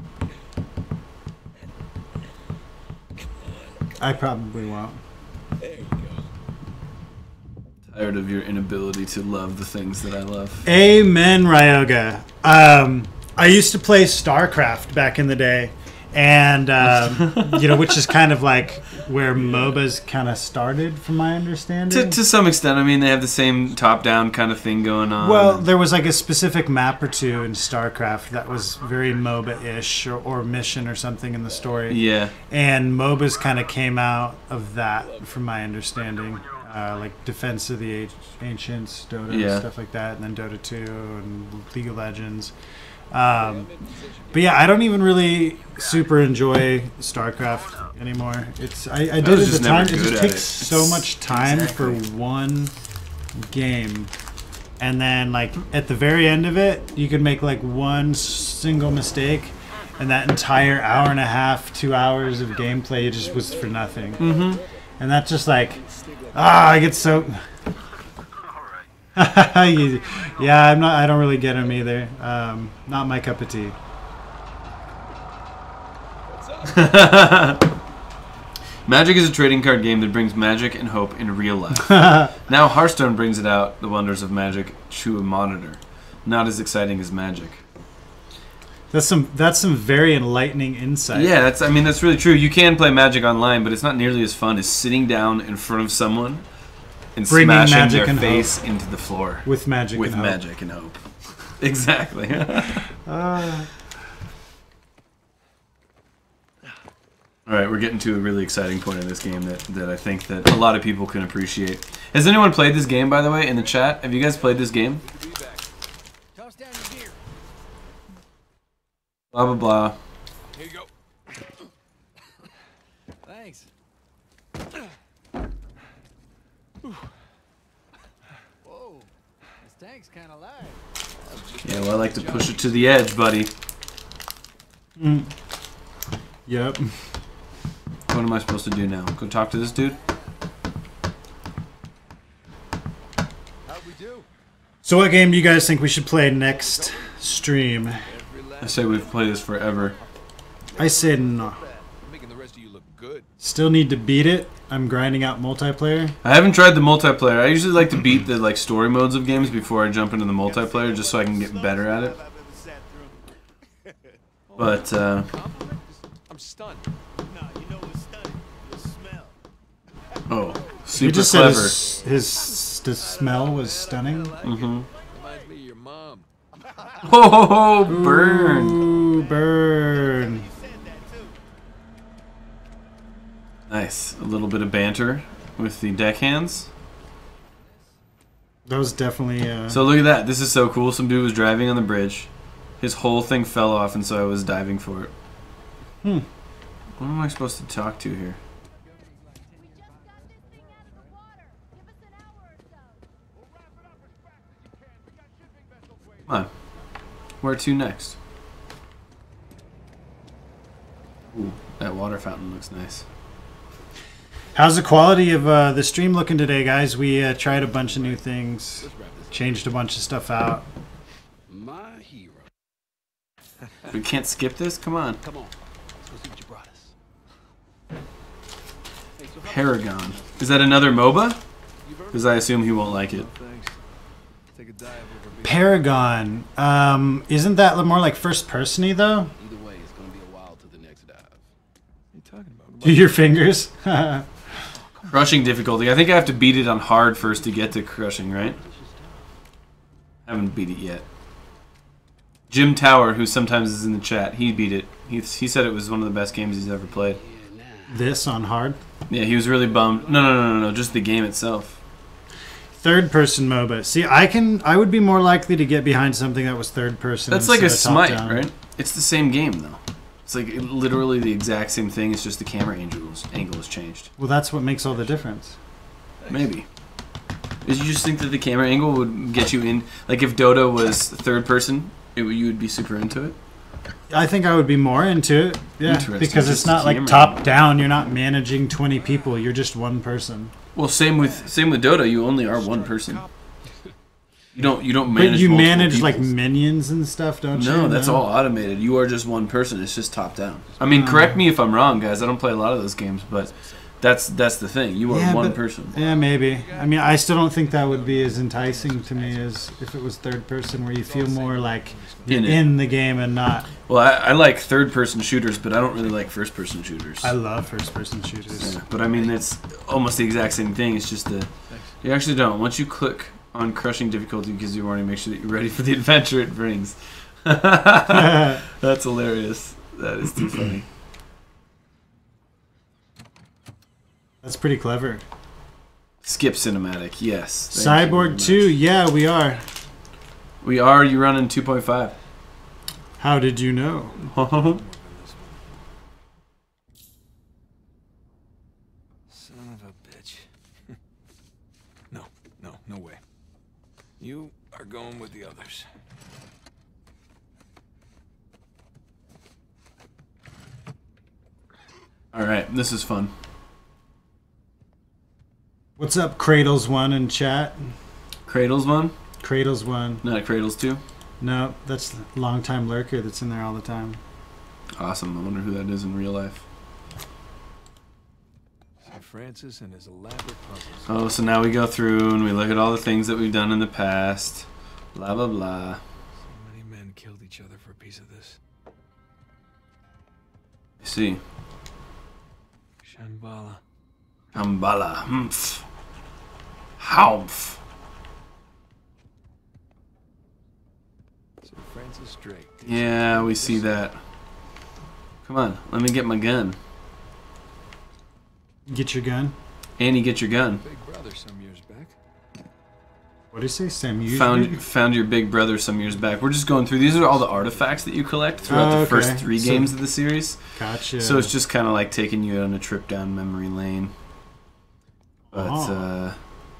I probably won't.
There you go.
Tired of your inability to love the things that I love.
Amen, Ryoga. I used to play StarCraft back in the day, and which is kind of like where MOBAs kind of started, from my understanding.
To some extent, I mean, they have the same top-down kind of thing going on.
Well, there was like a specific map or two in StarCraft that was very MOBA-ish or mission or something in the story.
Yeah.
And MOBAs kind of came out of that, from my understanding. Like Defense of the Ancients, Dota,
Yeah.
stuff like that, and then Dota 2 and League of Legends. But yeah, I don't even really super enjoy StarCraft anymore. I did
was
it at
just
the time.
never
It
good
just
at
takes
it.
so much time for one game. And then like at the very end of it, you could make like one single mistake, and that entire hour and a half, 2 hours of gameplay just was for nothing. Mm-hmm. And that's just like, I get so. Yeah, I don't really get them either. Not my cup of tea.
Magic is a trading card game that brings magic and hope in real life. Now Hearthstone brings it out, the wonders of magic, to a monitor. Not as exciting as Magic.
That's some very enlightening insight.
Yeah, that's really true. You can play Magic online, but it's not nearly as fun as sitting down in front of someone and
Bringing
smashing
magic
their
and
face into the floor
With magic
with
and hope.
magic and hope. Exactly. All right, we're getting to a really exciting point in this game that I think that a lot of people can appreciate. Has anyone played this game, by the way, in the chat? Have you guys played this game?
Toss down your gear.
Blah, blah, blah.
Here you go.
Thanks. Whoa, this tank's kind of light.
Yeah, well, I like to push it to the edge, buddy.
Yep.
What am I supposed to do now? Go talk to this dude?
How'd we do?
So what game do you guys think we should play next stream?
I say we've played this forever.
I say no.
Making the rest of you look good.
Still need to beat it. I'm grinding out multiplayer.
I haven't tried the multiplayer. I usually like to beat the like story modes of games before I jump into the multiplayer, just so I can get better at it. But
I'm stunned.
oh,
You
super
just
clever.
said his smell was stunning.
Mm-hmm.
Reminds me of your mom.
Oh, burn!
Ooh, burn.
Nice. A little bit of banter with the deckhands.
That was definitely.
So look at that. This is so cool. Some dude was driving on the bridge. His whole thing fell off, and so I was diving for it. What am I supposed to talk to here? Come on. Where to next? Ooh, that water fountain looks nice.
How's the quality of the stream looking today, guys? We tried a bunch of new things, changed a bunch of stuff out.
My hero.
We can't skip this? Come on.
Come on. Let's go see what you brought us.
Paragon. Is that another MOBA? Because I assume he won't like it.
Thanks. Take a dive over beer.
Paragon. Isn't that more like first person-y though?
Either way, it's gonna be a while to the next dive.
What are you talking about?
Do your fingers?
Crushing difficulty. I think I have to beat it on hard first to get to crushing, right? Haven't beat it yet. Jim Tower, who sometimes is in the chat, he beat it. He said it was one of the best games he's ever played.
This on hard?
Yeah, he was really bummed. No, just the game itself.
Third person MOBA. See, I would be more likely to get behind something that was third person.
That's like a
instead of
Smite,
top-down.
right? It's the same game, though. It's like literally the exact same thing. It's just the camera angle has changed.
Well, that's what makes all the difference.
Maybe. Did you just think that the camera angle would get you in? Like if Dota was third person, you would be super into it?
I think I would be more into it. Yeah,
Interesting.
because
Just
it's not like
camera.
top down. You're not managing 20 people. You're just one person.
Well, same with Dota. You only are one person. You don't
But
manage.
you
multiple
manage like
peoples.
minions and stuff, don't you?
No, that's all automated. You are just one person. It's just top down. I mean, correct me if I'm wrong, guys. I don't play a lot of those games, but that's the thing. You are
Yeah,
one
but-
person.
Yeah, maybe. I mean, I still don't think that would be as enticing to me as if it was third person, where you feel more like you're
In it.
in the game and not.
Well, I like third person shooters, but I don't really like first person shooters.
I love first person shooters.
Yeah, but I mean, it's almost the exact same thing. It's just you actually don't. Once you click on crushing difficulty, because you want to make sure that you're ready for the adventure it brings. That's hilarious. That is too funny.
That's pretty clever.
Skip cinematic, yes. Thank you very
Cyborg
much.
2, yeah, we are.
We are. You running 2.5.
How did you know?
Son of a bitch. No way. You are going with the others.
All right, this is fun.
What's up, Cradles1 in chat?
Cradles one,
Cradles1.
not Cradles 2.
No, that's the longtime lurker that's in there all the time.
Awesome. I wonder who that is in real life.
Sir Francis and his elaborate puzzles.
Oh, so now we go through and we look at all the things that we've done in the past. Blah blah blah.
So many men killed each other for a piece of this.
I see.
Shambhala.
Ambala. Humph. Humph.
Sir Francis Drake.
Yeah, we see that. Come on, let me get my gun.
Get your gun.
Annie, get your gun.
Big brother some years back.
What do you say, Sam? You
Found your big brother some years back. We're just going through. These are all the artifacts that you collect throughout
Oh,
the first
okay.
3
So-
games of the series.
Gotcha.
So it's just kind of like taking you on a trip down memory lane. But
Oh.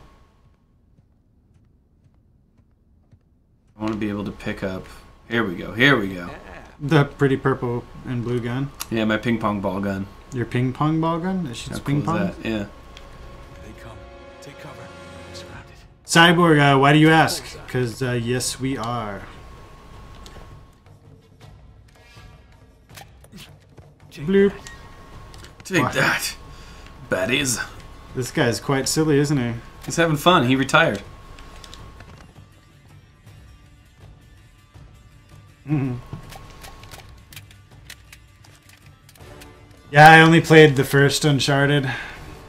I want to be able to pick up. Here we go. Here we go.
The pretty purple and blue gun.
Yeah, my ping pong ball gun.
Your ping pong ball gun? That shoots
How
ping
cool is
pong?
that? Yeah.
They come. Take cover. I'm surrounded.
Cyborg, why do you ask? Because, yes, we are.
Take
What?
that. baddies.
This guy's quite silly, isn't he?
He's having fun. He retired.
Yeah, I only played the first Uncharted.
Back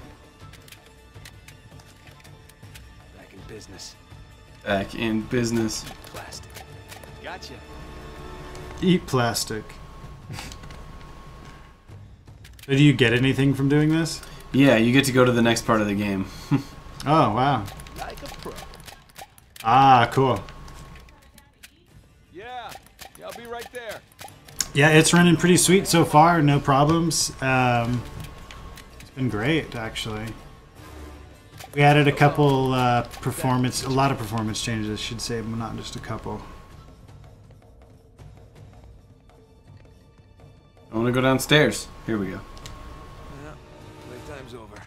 in business.
Back in business.
Plastic. Gotcha.
Eat plastic. So do you get anything from doing this?
Yeah, you get to go to the next part of the game.
Oh, wow.
Like a pro.
Ah, cool.
Yeah, I'll be right there.
Yeah, it's running pretty sweet so far. No problems. It's been great, actually. We added a couple a lot of performance changes, I should say, but not just a couple.
I want to go downstairs. Here we go.
Playtime's over.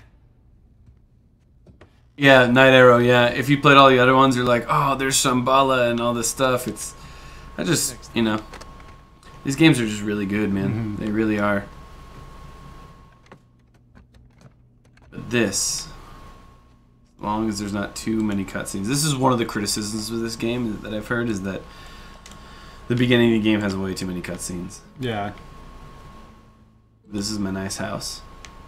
Yeah, Night Arrow, yeah. If you played all the other ones, you're like, oh, there's Shambhala and all this stuff. You know, these games are just really good, man. They really are. But this, as long as there's not too many cutscenes. This is one of the criticisms of this game that I've heard, is that the beginning of the game has way too many cutscenes.
Yeah.
This is my nice house.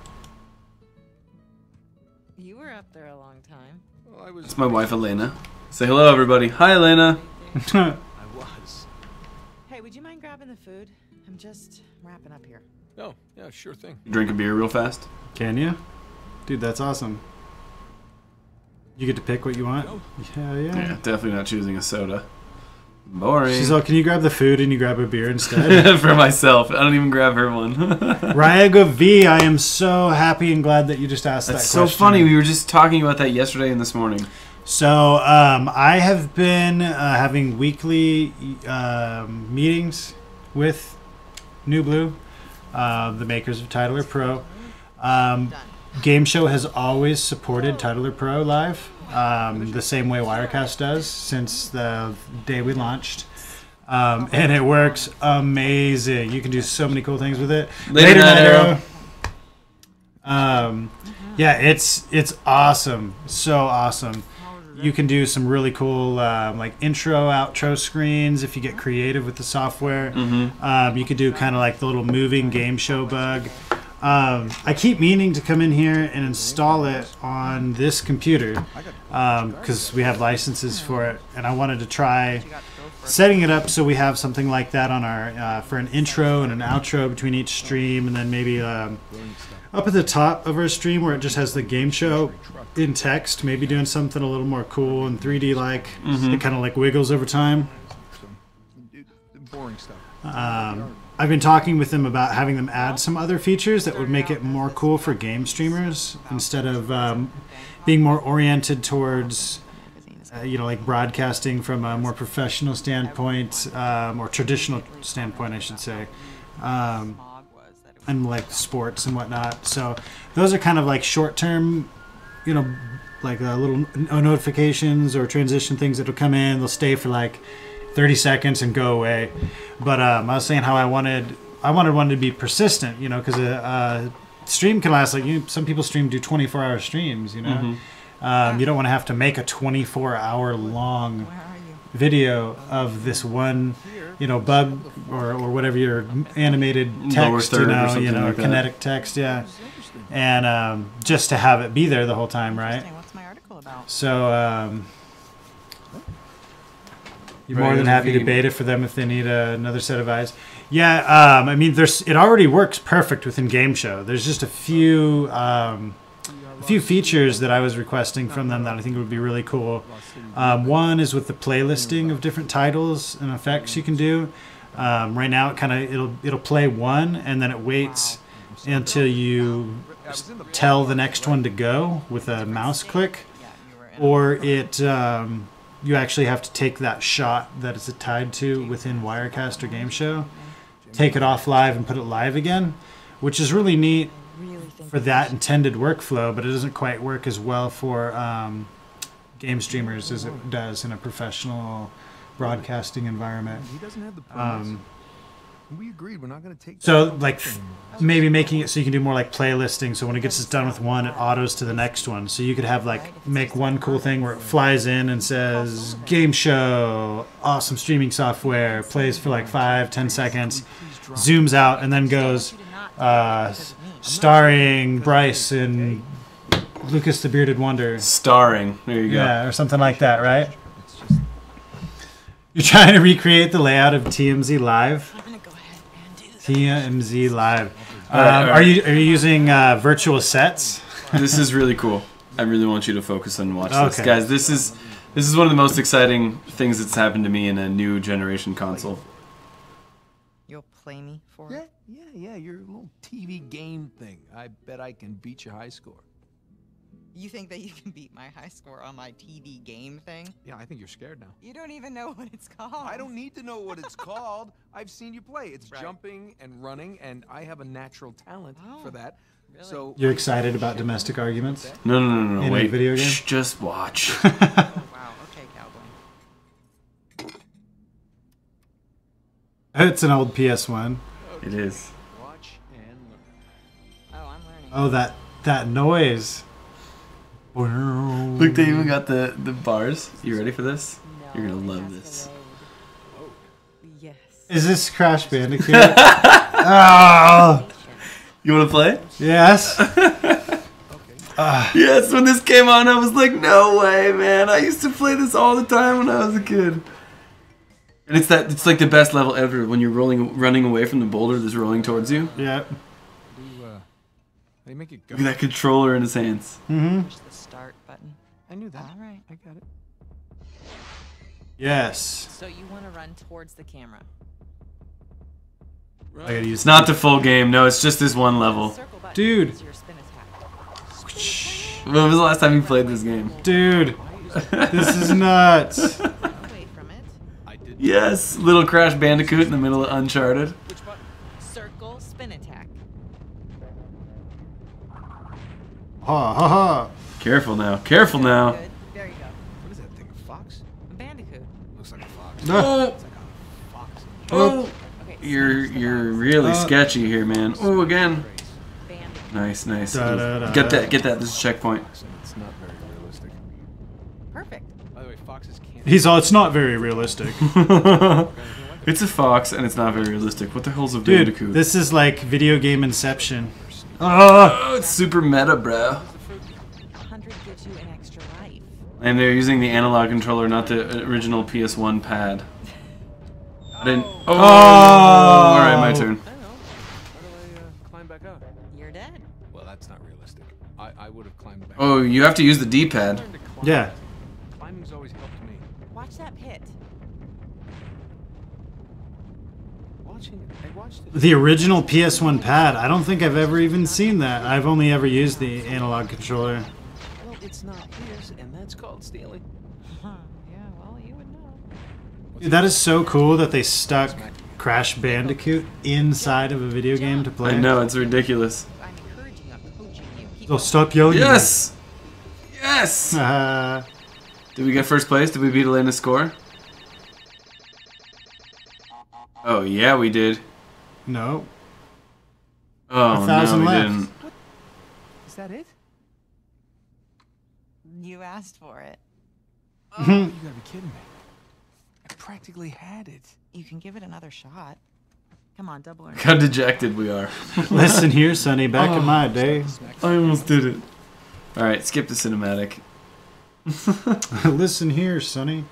You were up there a long time.
Well, I was.
It's my wife, Elena. Say hello, everybody. Hi, Elena.
I was.
Hey, would you mind grabbing the food? I'm just wrapping up here.
Oh, yeah, sure thing.
Drink a beer real fast.
Can you? Dude, that's awesome. You get to pick what you want? Yeah, yeah.
Yeah, definitely not choosing a soda. Boring.
She's like, can you grab the food and you grab a beer instead?
For myself. I don't even grab her one.
Ryaga V, I am so happy and glad that you just asked
That's
that
so
question.
funny. We were just talking about that yesterday and this morning.
So, I have been having weekly meetings with New Blue, the makers of Titler Pro. Game Show has always supported Titler Pro Live, the same way Wirecast does since the day we launched. And it works amazing. You can do so many cool things with it.
Later, Night Arrow.
Yeah, it's awesome. So awesome. You can do some really cool like intro, outro screens if you get creative with the software. You could do kind of like the little moving game show bug. I keep meaning to come in here and install it on this computer because we have licenses for it, and I wanted to try setting it up so we have something like that on our for an intro and an outro between each stream, and then maybe up at the top of our stream where it just has the game show in text, maybe doing something a little more cool and 3D like. It kind of like wiggles over time.
Boring stuff.
I've been talking with them about having them add some other features that would make it more cool for game streamers instead of being more oriented towards like broadcasting from a more professional standpoint, or traditional standpoint, I should say, and like sports and whatnot. So those are kind of like short-term, like little notifications or transition things that'll come in. They'll stay for like 30 seconds and go away. But I was saying how I wanted one to be persistent, because a stream can last like some people do 24-hour streams, You don't want to have to make a 24-hour long video of this one, bug or whatever your animated text,
or
or kinetic text, yeah. And just to have it be there the whole time, right?
What's my article about?
So you're more than happy to beta for them if they need another set of eyes. Yeah, I mean, it already works perfect within Game Show. There's just a few features that I was requesting from them that I think would be really cool. One is with the playlisting of different titles and effects you can do. Right now, it'll play one and then it waits until you tell the next one to go with a mouse click, or you actually have to take that shot that it's tied to within Wirecast or Game Show, take it off live and put it live again, which is really neat for that intended workflow, but it doesn't quite work as well for game streamers as it does in a professional broadcasting environment.
We agreed we're not going to take.
So like maybe making it so you can do more like playlisting. So when it gets done with one, it autos to the next one. So you could have like make one cool thing where it flies in and says game show, awesome streaming software, plays for like 5-10 seconds, zooms out, and then goes starring Bryce and Lucas the Bearded Wonder.
Starring. There you go.
Yeah, or something like that, right? You're trying to recreate the layout of TMZ Live. TMZ Live.
All right.
Are you using virtual sets?
This is really cool. I really want you to focus and watch this,
Okay.
guys. This is one of the most exciting things that's happened to me in a new generation console.
You'll play me for it?
Yeah, your little TV game thing. I bet I can beat your high score.
You think that you can beat my high score on my TV game thing?
Yeah, I think you're scared now.
You don't even know what it's called.
I don't need to know what it's called. I've seen you play. It's
Right.
jumping and running, and I have a natural talent
Oh,
for that.
really?
So
You're excited about domestic arguments?
No,
In a
wait.
video game?
Shh, just watch.
Oh, wow. Okay, cowboy.
It's an old PS1.
It is.
watch and learn.
Oh, I'm learning.
Oh, that noise.
Look, they even got the bars. You ready for this?
No,
You're gonna
it
love
has to
this.
load. Yes.
Is this Crash Bandicoot? Oh,
You want to play?
yes.
Yes. When this came on, I was like, no way, man. I used to play this all the time when I was a kid. And it's like the best level ever when you're running away from the boulder that's rolling towards you.
Yeah.
How do you make it go?
Look at that controller in his hands.
Mm-hmm.
Push the start button.
I knew that.
All right.
I got it.
Yes.
So you want to run towards the camera.
I gotta use.
It's not the full game. No, it's just this one level.
Circle button
Dude.
is your spin attack.
When was the last time you played this game?
Dude, this is nuts.
Away from it.
I did.
Yes, little Crash Bandicoot in the middle of Uncharted.
Which button?
Circle spin attack.
Ha ha ha.
Careful now. Careful now.
Good. There you go.
What is that thing? A fox?
A bandicoot.
Looks like a fox.
Oh,
It's like a fox.
oh.
Okay.
You're really sketchy here, man. Oh, again.
Bandicoot.
Nice, nice.
Da, da, da.
Get that. This is checkpoint.
It's not very realistic.
Perfect.
By the way, foxes can't.
It's not very realistic.
It's a fox, and it's not very realistic. What the hell's a
Dude,
Bandicoot?
this is like video game Inception.
Oh, it's super meta, bro.
100 gives you an extra life.
And they're using the analog controller, not the original PS1 pad. I didn't. Oh! All right, my turn.
I don't know. How do I climb back up?
You're dead.
Well, that's not realistic. I would have climbed back.
Oh, you have to use the D-pad.
Learn to climb.
Yeah.
Climbing's always helped me.
Watch that pit.
I watched it.
The original PS1 pad. I don't think I've ever even seen that. I've only ever used the analog controller.
Well, it's not his, and that's called stealing.
Huh. Yeah, well, you would know.
Dude, that is so cool that they stuck Crash Bandicoot inside of a video game to play.
I know, it's ridiculous.
I'm encouraging you. I'm coaching you. Keep
So
going.
stop yelling.
Yes! Yes!
Uh,
Did we get first place? Did we beat Elena's score? Oh, yeah, we did.
no.
Oh,
1,000
no, we
left.
didn't.
Is that it?
You asked for it.
You gotta be kidding me. I practically had it.
You can give it another shot. Come on, double or
How dejected we are.
Listen here, Sonny. Back in my day.
I almost did it. Alright, skip the cinematic.
Listen here, Sonny.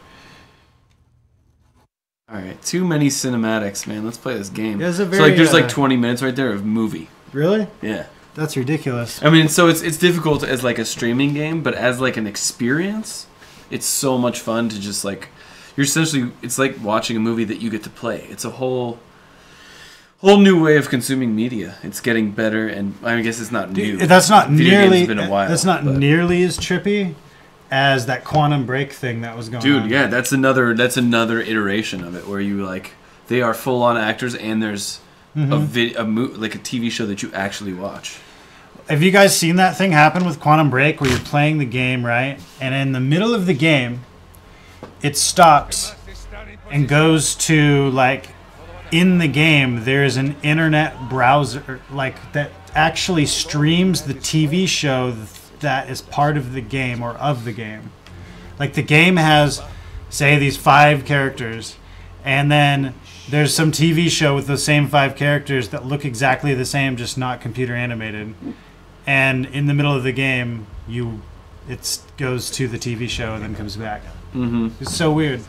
Alright, too many cinematics, man. Let's play this game.
Yeah, it's a
so,
very,
like, there's like 20 minutes right there of movie.
Really?
Yeah.
That's ridiculous.
I mean, so it's difficult as like a streaming game, but as like an experience, it's so much fun to just like you're essentially it's like watching a movie that you get to play. It's a whole new way of consuming media. It's getting better, and I guess it's not new.
That's not
Video games
nearly.
have been a while,
That's not
but-
nearly as trippy as that Quantum Break thing that was going on.
Dude, yeah, that's another iteration of it where you like they are full on actors and there's like a TV show that you actually watch.
Have you guys seen that thing happen with Quantum Break where you're playing the game, right? And in the middle of the game, it stops and goes to like in the game, there's an internet browser like that actually streams the TV show that is part of the game or of the game. Like the game has, say, these 5 characters, and then there's some TV show with those same 5 characters that look exactly the same, just not computer animated. And in the middle of the game, it goes to the TV show and then comes back.
Mm-hmm.
It's so weird.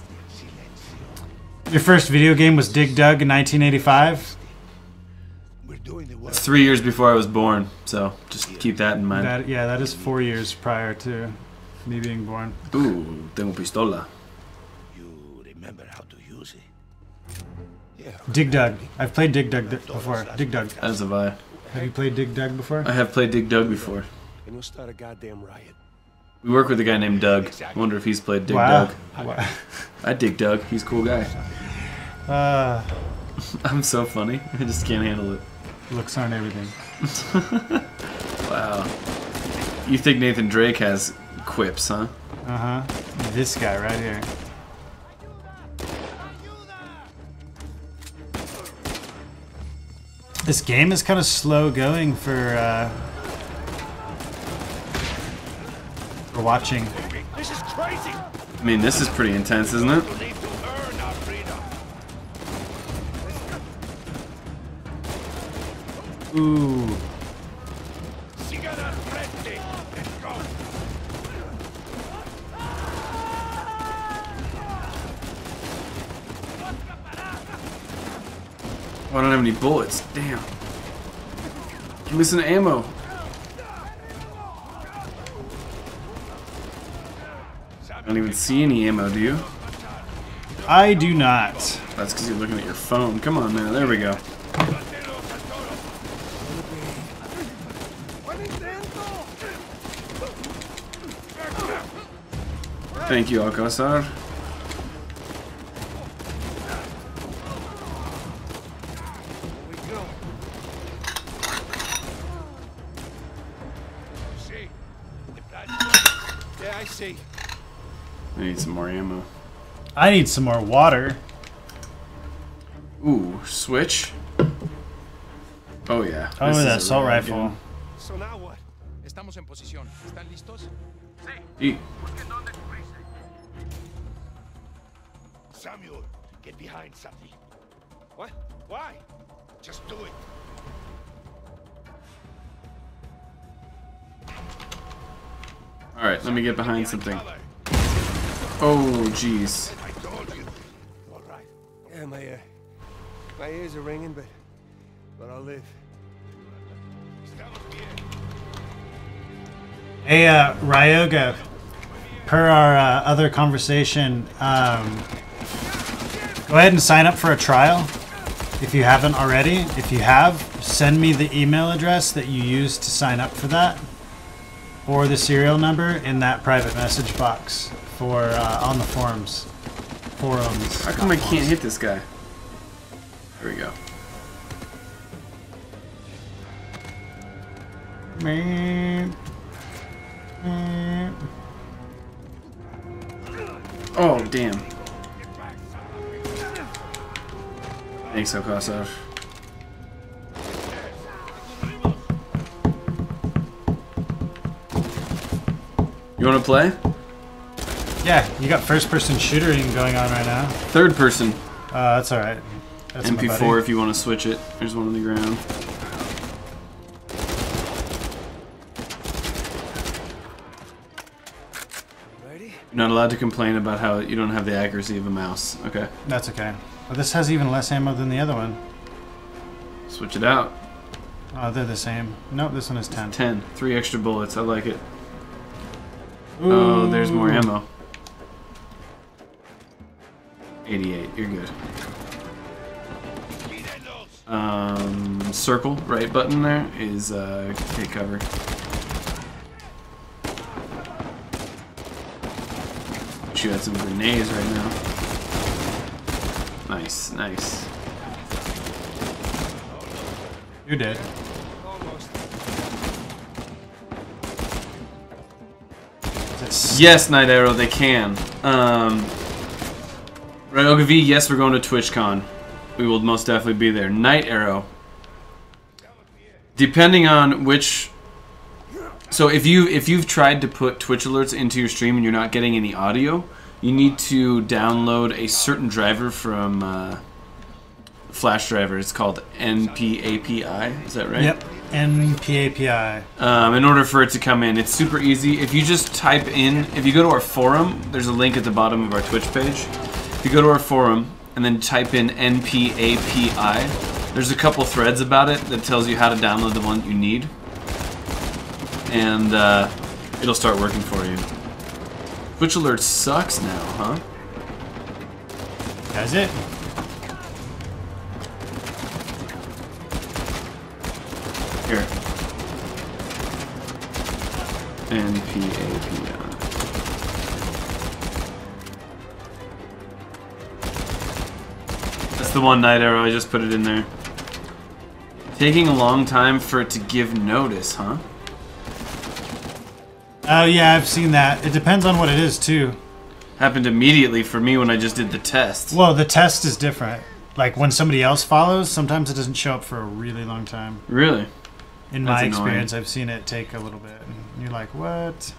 Your first video game was Dig Dug in 1985?
It's 3 years before I was born, so just keep that in mind.
That is 4 years prior to me being born.
Ooh, tengo pistola.
You remember how to use it? Yeah.
Dig Dug. I've played Dig Dug before. Dig Dug.
As have I.
Have you played Dig Dug before?
I have played Dig Dug before.
And you'll start a goddamn riot.
We work with a guy named Doug. I wonder if he's played Dig Dug.
Wow.
I dig Doug. He's a cool guy. I'm so funny. I just can't handle it.
Looks aren't everything.
Wow. You think Nathan Drake has quips, huh?
Uh-huh. This guy right here. This game is kind of slow going for watching.
This is crazy.
I mean, this is pretty intense, isn't it?
Ooh.
Oh, I don't have any bullets. Damn. Give me some ammo. I don't even see any ammo, do you?
I do not.
That's because you're looking at your phone. Come on, man. There we go. Thank you, Alcazar.
Yeah, I see.
I need some more ammo.
I need some more water.
Ooh, switch. Oh yeah.
Oh,
This is
that
a
assault
really
rifle.
good
So now what?
Estamos en posición. ¿Están listos?
one.
Samuel, get behind something. What? Why? Just do it.
All right, let me get behind something. Oh, jeez.
I told you. All right. Yeah, my ears are ringing, but I'll live.
Hey, Ryoga, per our other conversation, go ahead and sign up for a trial if you haven't already. If you have, send me the email address that you used to sign up for that, or the serial number in that private message box for on the forums.
How come I can't hit this guy? There we go. Oh, damn. Thanks, Alcazar. You want to play?
Yeah, you got first-person shooting going on right now.
Third person.
That's all right. That's my buddy.
MP4 if you want to switch it. There's one on the ground. You're not allowed to complain about how you don't have the accuracy of a mouse. Okay.
That's okay. Well, this has even less ammo than the other one.
Switch it out.
Oh, they're the same. Nope, this one is 10.
10. 3 extra bullets. I like it. Oh, there's more ammo. 88. You're good. Circle, right button there is take cover. Shoot at some grenades right now. Nice, nice.
You're dead.
Yes, Night Arrow, they can. Ryoga V, yes, we're going to TwitchCon. we will most definitely be there. Night Arrow. Depending on which... So if you've tried to put Twitch alerts into your stream and you're not getting any audio, you need to download a certain driver from Flash Driver. It's called NPAPI. Is that right?
Yep. NPAPI.
In order for it to come in, it's super easy. If you just type in, if you go to our forum, there's a link at the bottom of our Twitch page. If you go to our forum and then type in NPAPI, there's a couple threads about it that tells you how to download the one you need. And it'll start working for you. Twitch Alert sucks now, huh?
Does it?
Here. NPAPI. That's the one, Night Arrow. I just put it in there. Taking a long time for it to give notice, huh?
Oh yeah, I've seen that. It depends on what it is too.
Happened immediately for me when I just did the test.
Well, the test is different. Like when somebody else follows, sometimes it doesn't show up for a really long time.
Really?
In
That's
my
annoying.
experience, I've seen it take a little bit. And you're like, what?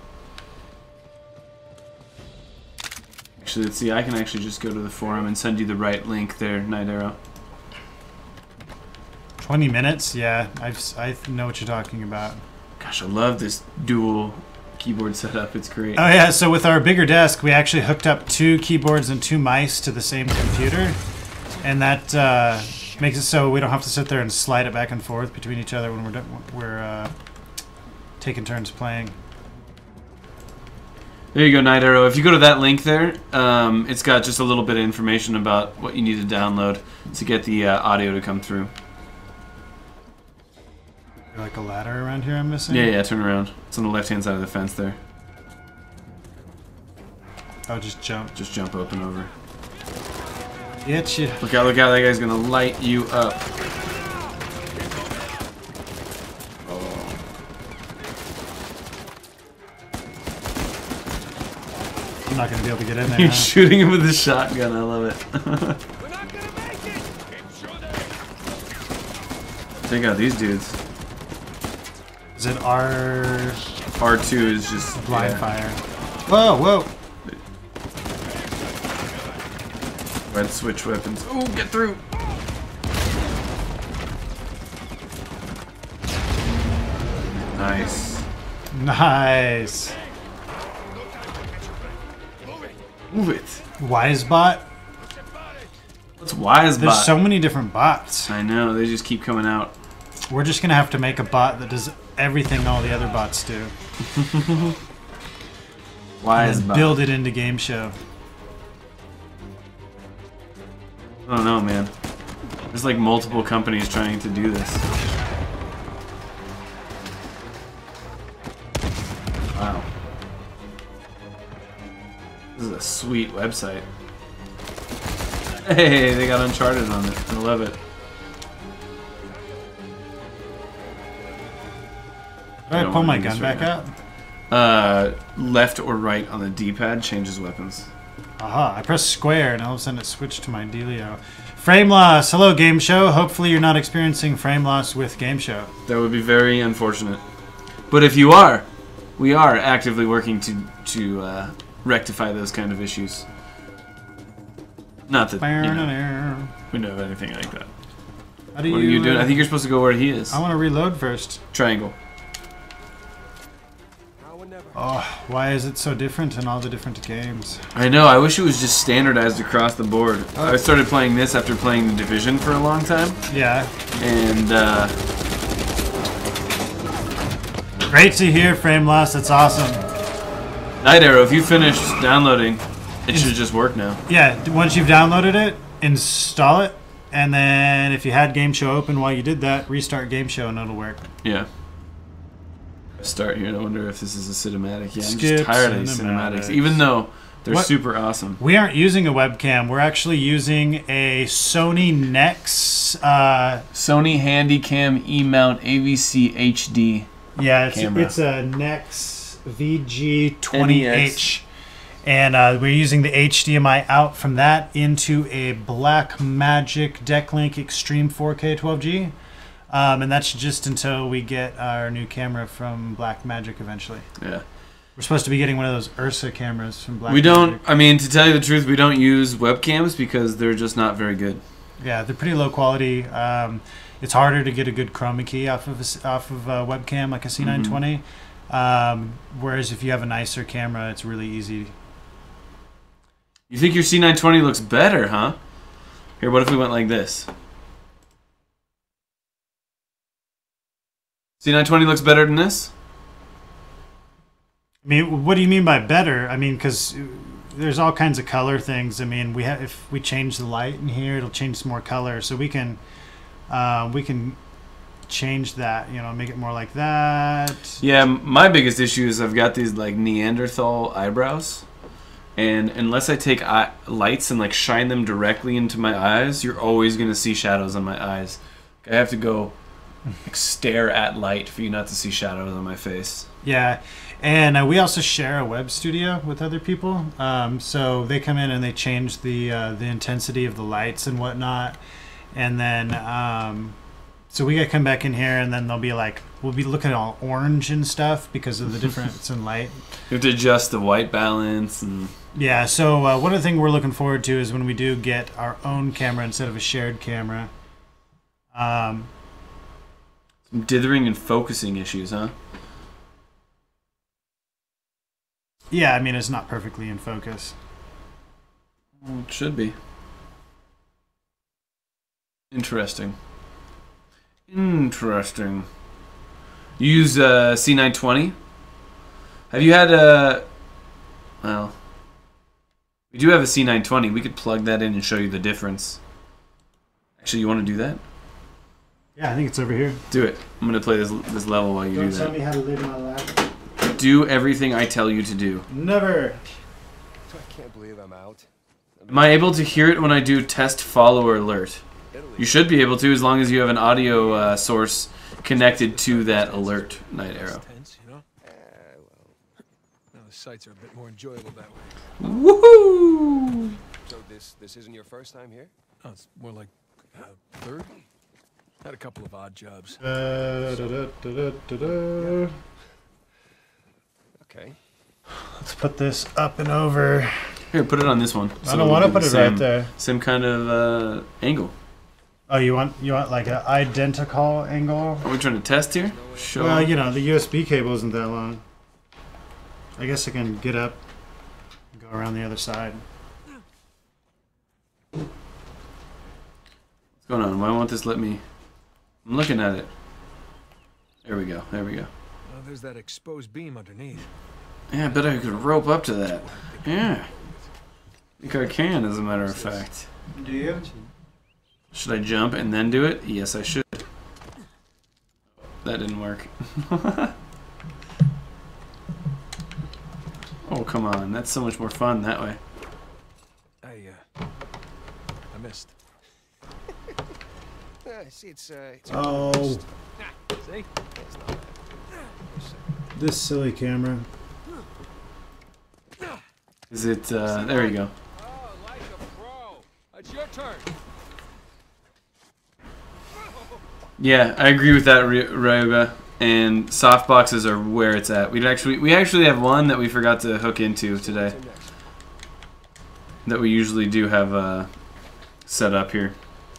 Actually, let's see. I can actually just go to the forum and send you the right link there, Night Arrow.
20 minutes? Yeah, I know what you're talking about.
Gosh, I love this dual keyboard setup. It's great.
Oh yeah, so with our bigger desk, we actually hooked up 2 keyboards and 2 mice to the same computer. And that makes it so we don't have to sit there and slide it back and forth between each other when we're taking turns playing.
There you go, Night Arrow. If you go to that link there, it's got just a little bit of information about what you need to download to get the audio to come through.
Like a ladder around here I'm missing?
Yeah, turn around. It's on the left-hand side of the fence there.
Oh, just jump.
Just jump up and over.
Get you.
Look out, that guy's gonna light you up. Oh.
I'm not gonna be able to get in there.
You're
huh?
shooting him with a shotgun, I love it. Check out these dudes.
Is it R...
R2 is just...
blind
yeah.
fire. Whoa, whoa!
Red switch weapons. Oh, get through! Nice.
Nice.
Move it.
Wisebot?
What's Wisebot?
There's so many different bots.
I know, they just keep coming out.
We're just gonna have to make a bot that does everything all the other bots do.
Wisebot.
Build it into Game Show.
I don't know, man. There's like multiple companies trying to do this. Wow. This is a sweet website. Hey, they got Uncharted on it. I love it.
Did I pull my gun back out?
Left or right on the D-pad changes weapons.
Aha, I pressed square and all of a sudden it switched to my dealio. Frame loss! Hello, Game Show. Hopefully you're not experiencing frame loss with Game Show.
That would be very unfortunate. But if you are, we are actively working to rectify those kind of issues. Not that, you know, we don't have anything like that.
How do
What are you doing? I think you're supposed to go where he is.
I want to reload first.
Triangle.
Oh, why is it so different in all the different games?
I know, I wish it was just standardized across the board. I started playing this after playing The Division for a long time.
Yeah.
And,
great to hear, frame loss. That's awesome.
Night Arrow, if you finished downloading, it should just work now.
Yeah, once you've downloaded it, install it, and then if you had Game Show open while you did that, restart Game Show and it'll work.
Yeah. Start here. I wonder if this is a cinematic. Yeah, I'm
Skip
just tired of these cinematics, even though they're super awesome.
We aren't using a webcam. We're actually using a Sony Nex.
Sony Handycam E-mount AVC HD.
Yeah,
camera.
it's a Nex VG20H. And we're using the HDMI out from that into a Blackmagic Decklink Extreme 4K 12G. And that's just until we get our new camera from Blackmagic eventually.
Yeah.
We're supposed to be getting one of those Ursa cameras from Blackmagic.
We don't, I mean, to tell you the truth, we don't use webcams because they're just not very good.
Yeah, they're pretty low quality. It's harder to get a good chroma key off of a webcam like a C920. Whereas if you have a nicer camera, it's really easy.
You think your C920 looks better, huh? Here, what if we went like this? C920 looks better than this?
I mean, what do you mean by better? I mean, because there's all kinds of color things. I mean, if we change the light in here, it'll change some more color. So we can change that. You know, make it more like that.
Yeah, my biggest issue is I've got these like Neanderthal eyebrows, and unless I take lights and like shine them directly into my eyes, you're always gonna see shadows on my eyes. I have to go like, stare at light for you not to see shadows on my face.
Yeah. And we also share a web studio with other people, so they come in and they change the intensity of the lights and whatnot, and then so we gotta come back in here, and then they'll be like, we'll be looking all orange and stuff because of the difference in light.
You have to adjust the white balance and
yeah. So one of the things we're looking forward to is when we do get our own camera instead of a shared camera.
some dithering and focusing issues, huh?
Yeah, I mean, it's not perfectly in focus.
Well, it should be. Interesting. Interesting. You use C920? Have you had a... Well, we do have a C920. We could plug that in and show you the difference. Actually, you want to do that?
Yeah, I think it's over here.
Do it. I'm going to play this level while you do that.
Don't tell me how to live my life.
Do everything I tell you to do.
Never.
I can't believe I'm out.
Am I able to hear it when I do test follower alert? You should be able to as long as you have an audio source connected to that alert, Night Arrow.
Tense, you know? Well, the sights are a bit more enjoyable that way.
Woohoo!
So this isn't your first time here?
Oh, it's more like third. Had a couple of odd jobs.
Okay.
Let's put this up and over.
Here, put it on this one.
I don't want to put it right there.
Same kind of angle.
Oh, you want like an identical angle?
Are we trying to test here? Sure.
Well, you know, the USB cable isn't that long. I guess I can get up and go around the other side.
What's going on? Why won't this let me... I'm looking at it. There we go. There we go.
Well, there's that exposed beam underneath.
Yeah, I bet I could rope up to that. Yeah. I think I can, as a matter of fact.
Do you?
Should I jump and then do it? Yes, I should. That didn't work. Oh, come on. That's so much more fun that way.
I missed.
See, it's
Oh,
See?
this silly camera.
Is it, there you go.
Oh, like a pro. It's your turn.
Yeah, I agree with that, Ryoga. And softboxes are where it's at. We actually have one that we forgot to hook into today. That we usually do have set up here.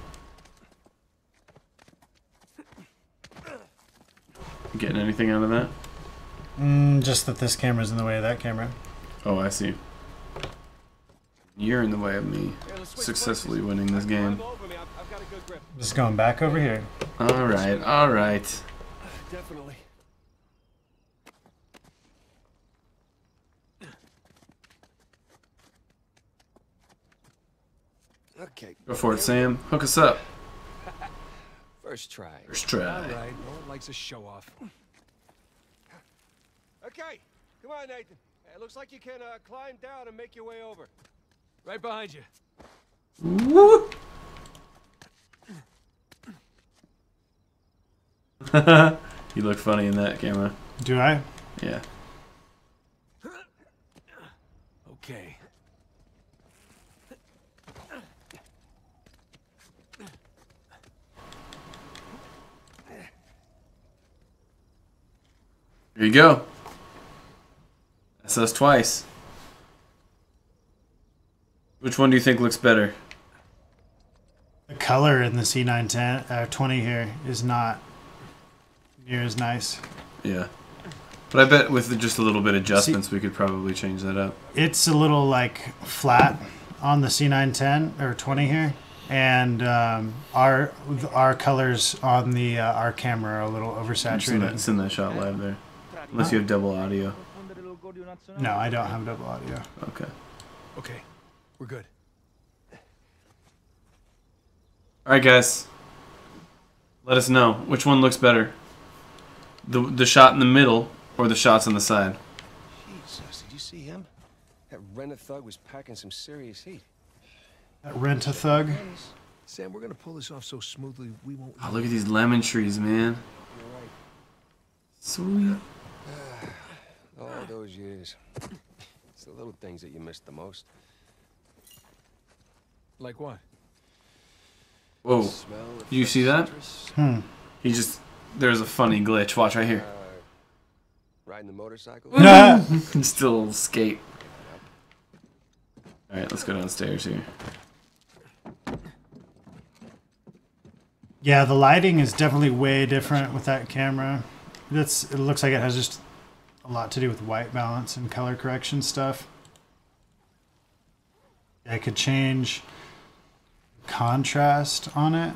Getting anything out of that?
Just that this camera's in the way of that camera.
Oh, I see. You're in the way of me successfully winning this game.
Just going back over here.
Alright, alright.
Definitely.
okay.
Go for it, Sam. Hook us up.
First try.
First try.
All right. No one likes a show off.
Okay, come on, Nathan. It looks like you can climb down and make your way over.
Right behind you.
Woo! You look funny in that camera.
Do I?
Yeah.
Okay.
Here you go. That's us twice. Which one do you think looks better?
The color in the C910 20 here is not near as nice.
Yeah. But I bet with just a little bit of adjustments, we could probably change that up.
It's a little like flat on the C910 or 20 here, and our colors on the our camera are a little oversaturated.
It's in that shot live there. Unless you have double audio.
No, I don't have double audio.
Okay.
Okay, we're good.
Alright guys. Let us know. Which one looks better? The shot in the middle or the shots on the side?
Jesus, did you see him? That Rent-A-Thug was packing some serious heat.
That Rent-A-Thug?
Sam, we're gonna pull this off so smoothly we won't...
Oh, look at these lemon trees, man.
You're right.
Sweet.
All those years. It's the little things that you miss the most.
Like what?
Whoa.
Smell of
You see that?
citrus,
He just... There's a funny glitch. Watch right here.
riding the motorcycle.
Still skate. Alright, let's go downstairs here.
Yeah, the lighting is definitely way different with that camera. It looks like it has just a lot to do with white balance and color correction stuff. I could change contrast on it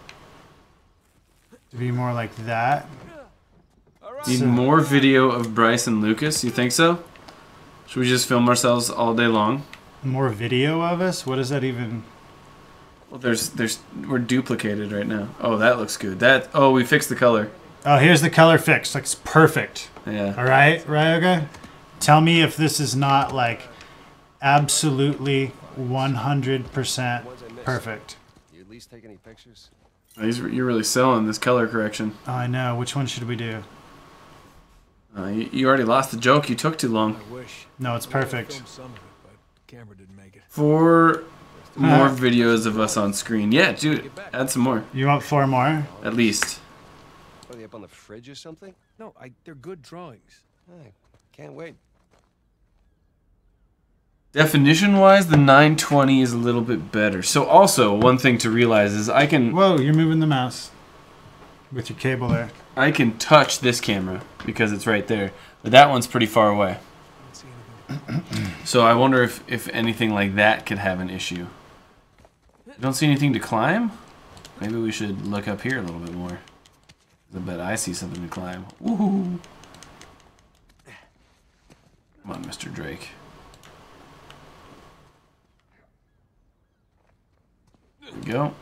to be more like that.
Need more video of Bryce and Lucas? You think so? Should we just film ourselves all day long?
More video of us? What does that even...
Well, we're duplicated right now. Oh, that looks good. Oh, we fixed the color.
Oh, here's the color fix. Looks perfect.
Yeah.
All right, Ryoga? Tell me if this is not like absolutely 100% perfect.
You at least take any pictures?
You're really selling this color correction.
Oh, I know. Which one should we do?
You already lost the joke. You took too long.
I wish.
No, it's perfect.
Filmed some of it, but camera didn't make it.
4 more videos of us on screen. Yeah, dude. Add some more.
You want 4 more?
At least.
Are they up on the fridge or something?
No, they're good drawings.
I can't wait.
Definition-wise, the 920 is a little bit better. So also, one thing to realize is I can...
Whoa, you're moving the mouse with your cable there.
I can touch this camera because it's right there. But that one's pretty far away. So I wonder if anything like that could have an issue. You don't see anything to climb? Maybe we should look up here a little bit more. I bet I see something to climb. Woohoo! Come on, Mr. Drake. There we go.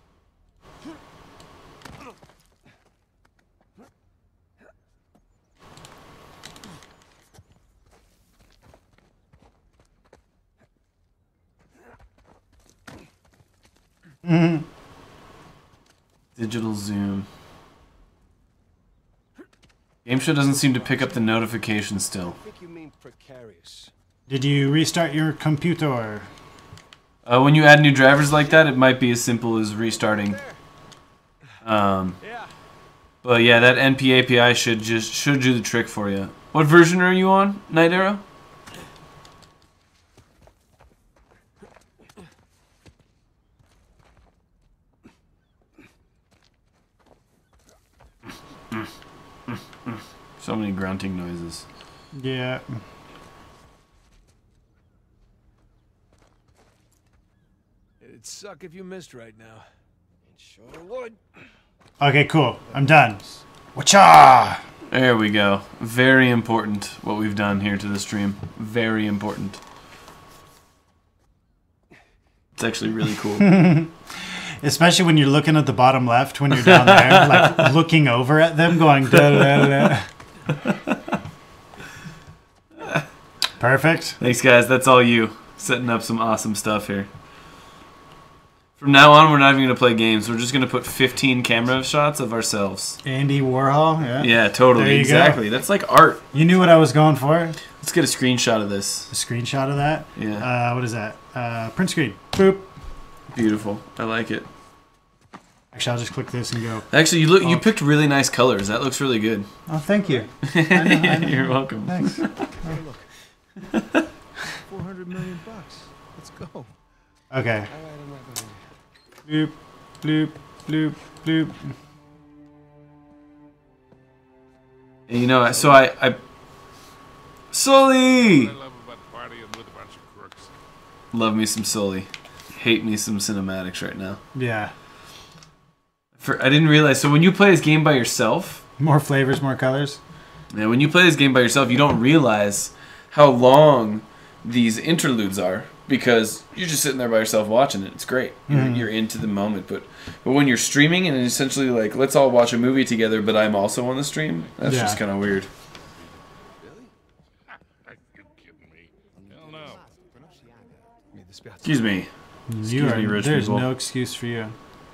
Digital zoom. Game show doesn't seem to pick up the notifications still.
I think you mean precarious.
Did you restart your computer?
When you add new drivers like that, it might be as simple as restarting. But yeah, that NP API should do the trick for you. What version are you on, Night Arrow? So many grunting noises.
Yeah.
It'd suck if you missed right now.
It sure would.
Okay, cool. I'm done. Wacha!
There we go. Very important what we've done here to the stream. Very important. It's actually really cool.
Especially when you're looking at the bottom left when you're down there, like looking over at them, going da da da da. Perfect.
Thanks, guys. That's all you. Setting up some awesome stuff here. From now on, we're not even going to play games. We're just going to put 15 camera shots of ourselves.
Andy Warhol. Yeah.
Yeah, totally.
There you
Exactly.
go.
That's like art.
You knew what I was going for.
Let's get a screenshot of this.
A screenshot of that.
Yeah.
What is that? Print screen. Boop.
Beautiful. I like it.
Actually, I'll just click this and go.
Actually, you picked really nice colors. That looks really good.
Oh, thank you. I know.
You're welcome.
Thanks.
400 million bucks. Let's go.
Okay. Bloop, bloop, bloop, bloop.
And you know, so I Sully!
I love about partying with a bunch of crooks.
Love me some Sully. Hate me some cinematics right now.
Yeah.
I didn't realize, so when you play this game by yourself...
More flavors, more colors.
Yeah, when you play this game by yourself, you don't realize how long these interludes are. Because you're just sitting there by yourself watching it. It's great. You're into the moment. But when you're streaming and essentially like, let's all watch a movie together, but I'm also on the stream, that's just kind of weird.
Are you kidding me? Hell no.
Excuse me.
You are,
me, rich
there's
people.
no excuse for you.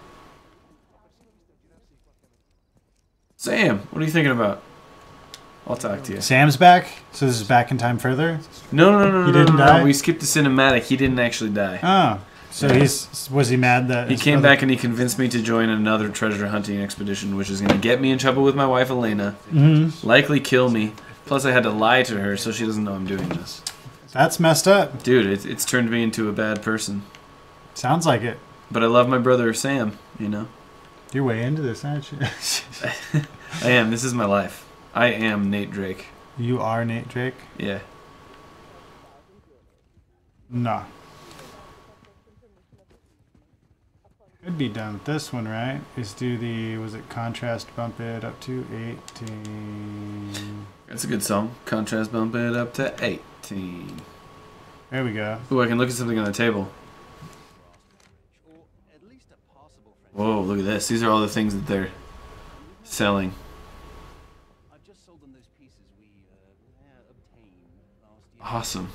Sam, what are you thinking about? I'll talk to you.
Sam's back? So this is back in time further?
No.
He didn't die?
We skipped the cinematic. He didn't actually die.
Oh. So was he mad that...
He came back and he convinced me to join another treasure hunting expedition, which is going to get me in trouble with my wife, Elena. Likely kill me. Plus, I had to lie to her so she doesn't know I'm doing this.
That's messed up.
Dude, it's turned me into a bad person.
Sounds like it.
But I love my brother, Sam, you know?
You're way into this, aren't you?
I am. This is my life. I am Nate Drake.
You are Nate Drake?
Yeah.
No. Could be done with this one, right? Is do the, was it contrast bump it up to 18?
That's a good song. Contrast bump it up to 18.
There we go.
Ooh, I can look at something on the table. Whoa, look at this. These are all the things that they're selling.
I've just sold them those pieces we obtained last year.
Awesome.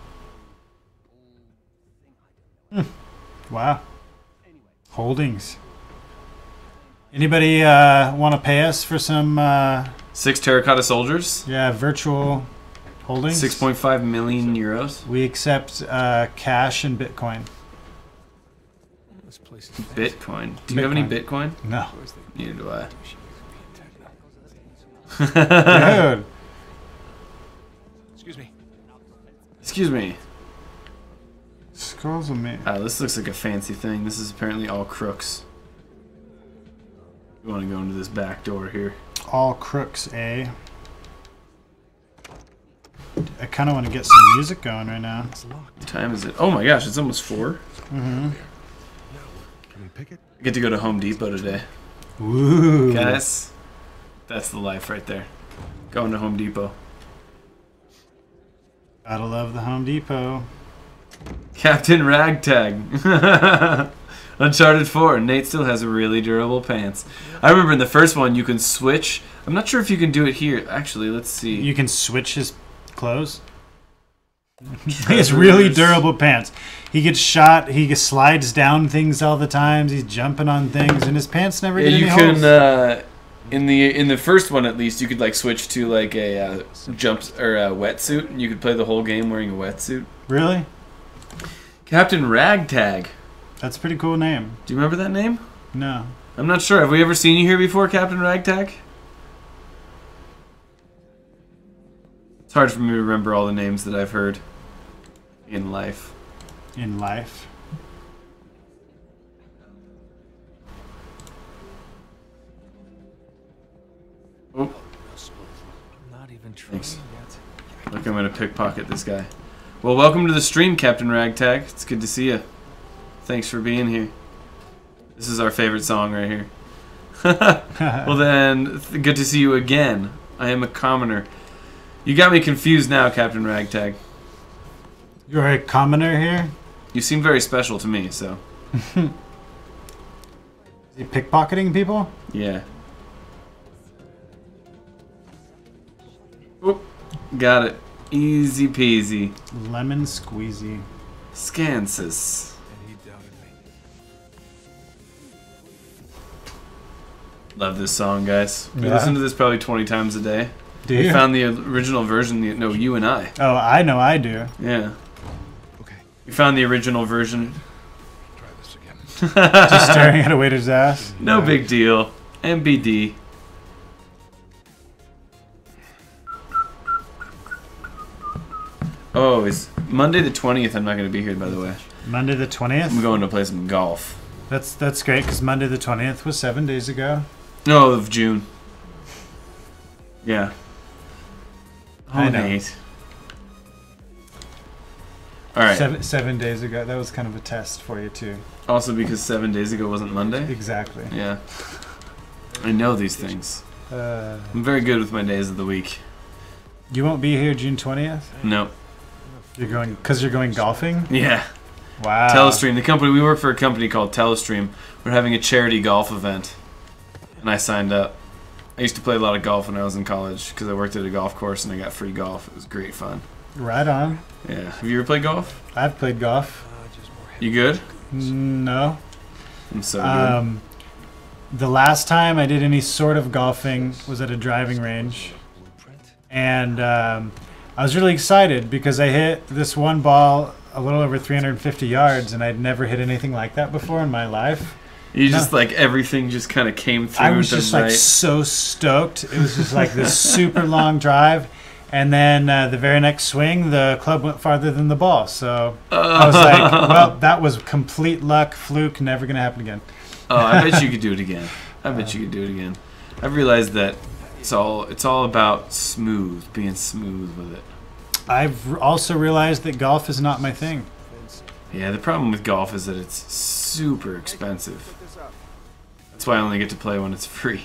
Wow. Holdings. Anybody want to pay us for some
6 terracotta soldiers.
yeah, virtual holdings?
6.5 million euros.
We accept cash and Bitcoin.
This place is
Bitcoin. Do you have any Bitcoin?
No.
Neither do I.
Dude.
Excuse me.
Excuse me.
Scrolls of me.
This looks like a fancy thing. This is apparently all crooks. We want to go into this back door here.
All crooks, eh? I kind of want to get some music going right now.
What time is it? Oh my gosh, it's almost 4.
Can we pick it?
I get to go to Home Depot today.
Ooh.
Guys, that's the life right there. Going to Home Depot.
Gotta love the Home Depot.
Captain Ragtag. Uncharted 4. Nate still has really durable pants. I remember in the first one you can switch. I'm not sure if you can do it here. Actually, let's see.
You can switch his clothes. He has really durable pants. He gets shot. He slides down things all the time. He's jumping on things, and his pants never get
you
any
can.
holes.
In the first one at least, you could like switch to like a jumps or a wetsuit, and you could play the whole game wearing a wetsuit.
Really?
Captain Ragtag.
That's a pretty cool name.
Do you remember that name?
No.
I'm not sure. Have we ever seen you here before, Captain Ragtag? It's hard for me to remember all the names that I've heard in life.
In life.
Oh,
Not even trying
thanks.
yet.
Look, I'm going to pickpocket this guy. Well, welcome to the stream, Captain Ragtag. It's good to see you. Thanks for being here. This is our favorite song right here. Well then, good to see you again. I am a commoner. You got me confused now, Captain Ragtag.
You're a commoner here?
You seem very special to me, so...
Is he pickpocketing people?
Yeah. Oop. Got it. Easy peasy.
Lemon squeezy.
Scansus.
And he doubted me.
Love this song, guys. We
Yeah.
listen to this probably 20 times a day.
Do
We
you?
found the original version. No, you and I.
Oh, I know I do.
Yeah.
Okay,
We found the original version.
try this again.
Just staring at a waiter's ass.
No big deal. MBD. Oh, it's Monday the 20th. I'm not going to be here, by the way.
Monday the
I'm
20th.
going to play some golf.
That's great because Monday the 20th was 7 days ago.
No, of June. Yeah.
I know.
Nate. All right.
7 days ago. That was kind of a test for you too.
Also, because 7 days ago wasn't Monday.
Exactly.
Yeah. I know these things. I'm very good with my days of the week.
You won't be here June 20th.
No.
You're going because you're going golfing.
Yeah.
Wow.
Telestream. The company we work for a company called Telestream. We're having a charity golf event, and I signed up. I used to play a lot of golf when I was in college because I worked at a golf course and I got free golf. It was great fun.
Right on.
Yeah. Have you ever played golf?
I've played golf.
You good?
No.
I'm so good.
The last time I did any sort of golfing was at a driving range, and I was really excited because I hit this one ball a little over 350 yards, and I'd never hit anything like that before in my life.
You just like everything just kind of came through.
I was
to
just
right.
like so stoked. It was just like this super long drive, and then the very next swing, the club went farther than the ball. So I was like, well, that was complete luck, fluke, never gonna happen again.
Oh, I bet you could do it again. I bet you could do it again. I've realized that it's all about being smooth with it.
I've also realized that golf is not my thing.
Yeah, the problem with golf is that it's super expensive. That's why I only get to play when it's free.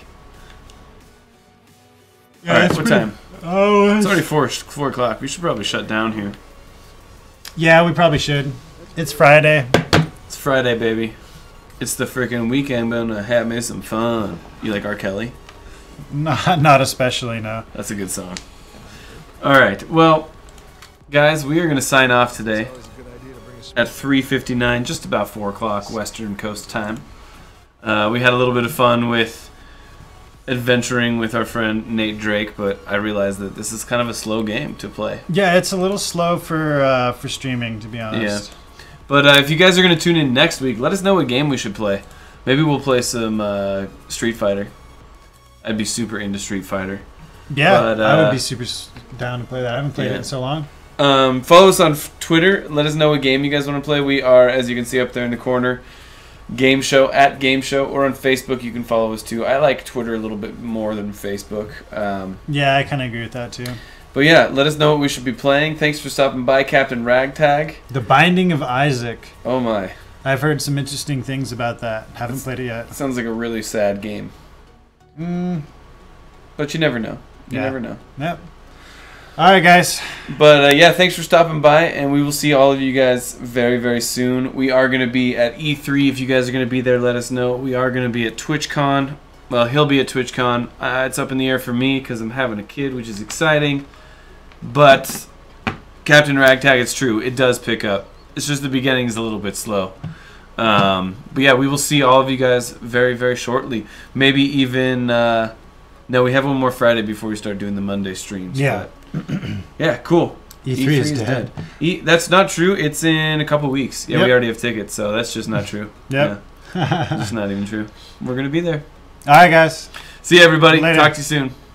Yeah,
All right,
it's
what
pretty-
time?
Oh,
It's already 4 o'clock. We should probably shut down here.
yeah, we probably should. It's Friday.
It's Friday, baby. It's the freaking weekend. I'm gonna have me some fun. You like R. Kelly?
Not especially, no.
That's a good song. All right, well, guys, we are gonna sign off today at 3:59, just about 4 o'clock Western Coast time. We had a little bit of fun with adventuring with our friend Nate Drake, but I realized that this is kind of a slow game to play.
Yeah, it's a little slow for streaming, to be honest.
But if you guys are going to tune in next week, let us know what game we should play. Maybe we'll play some Street Fighter. I'd be super into Street Fighter.
Yeah,
But,
I would be super down to play that. I haven't played it in so long.
Follow us on Twitter. Let us know what game you guys want to play. We are, as you can see up there in the corner, Game Show, at Game Show, or on Facebook. You can follow us too. I like Twitter a little bit more than Facebook.
Yeah, I kind of agree with that too.
But yeah, let us know what we should be playing. Thanks for stopping by, Captain Ragtag.
The Binding of Isaac.
Oh my.
I've heard some interesting things about that. Haven't played it yet.
Sounds like a really sad game. But you never know. You never know.
Yep. All right, guys.
But yeah, thanks for stopping by, and we will see all of you guys very, very soon. We are going to be at E3. If you guys are going to be there, let us know. We are going to be at TwitchCon. Well, he'll be at TwitchCon. It's up in the air for me because I'm having a kid, which is exciting. But Captain Ragtag, it's true. It does pick up. It's just the beginning is a little bit slow. But yeah, we will see all of you guys very, very shortly. Maybe even... no, we have one more Friday before we start doing the Monday streams.
Yeah.
Yeah, cool.
E3 is dead.
That's not true. It's in a couple weeks. Yeah,
Yep.
we already have tickets, so that's just not true.
Yep.
Yeah. It's not even true. We're going to be there.
All right, guys.
See you, everybody.
Later.
Talk to you soon.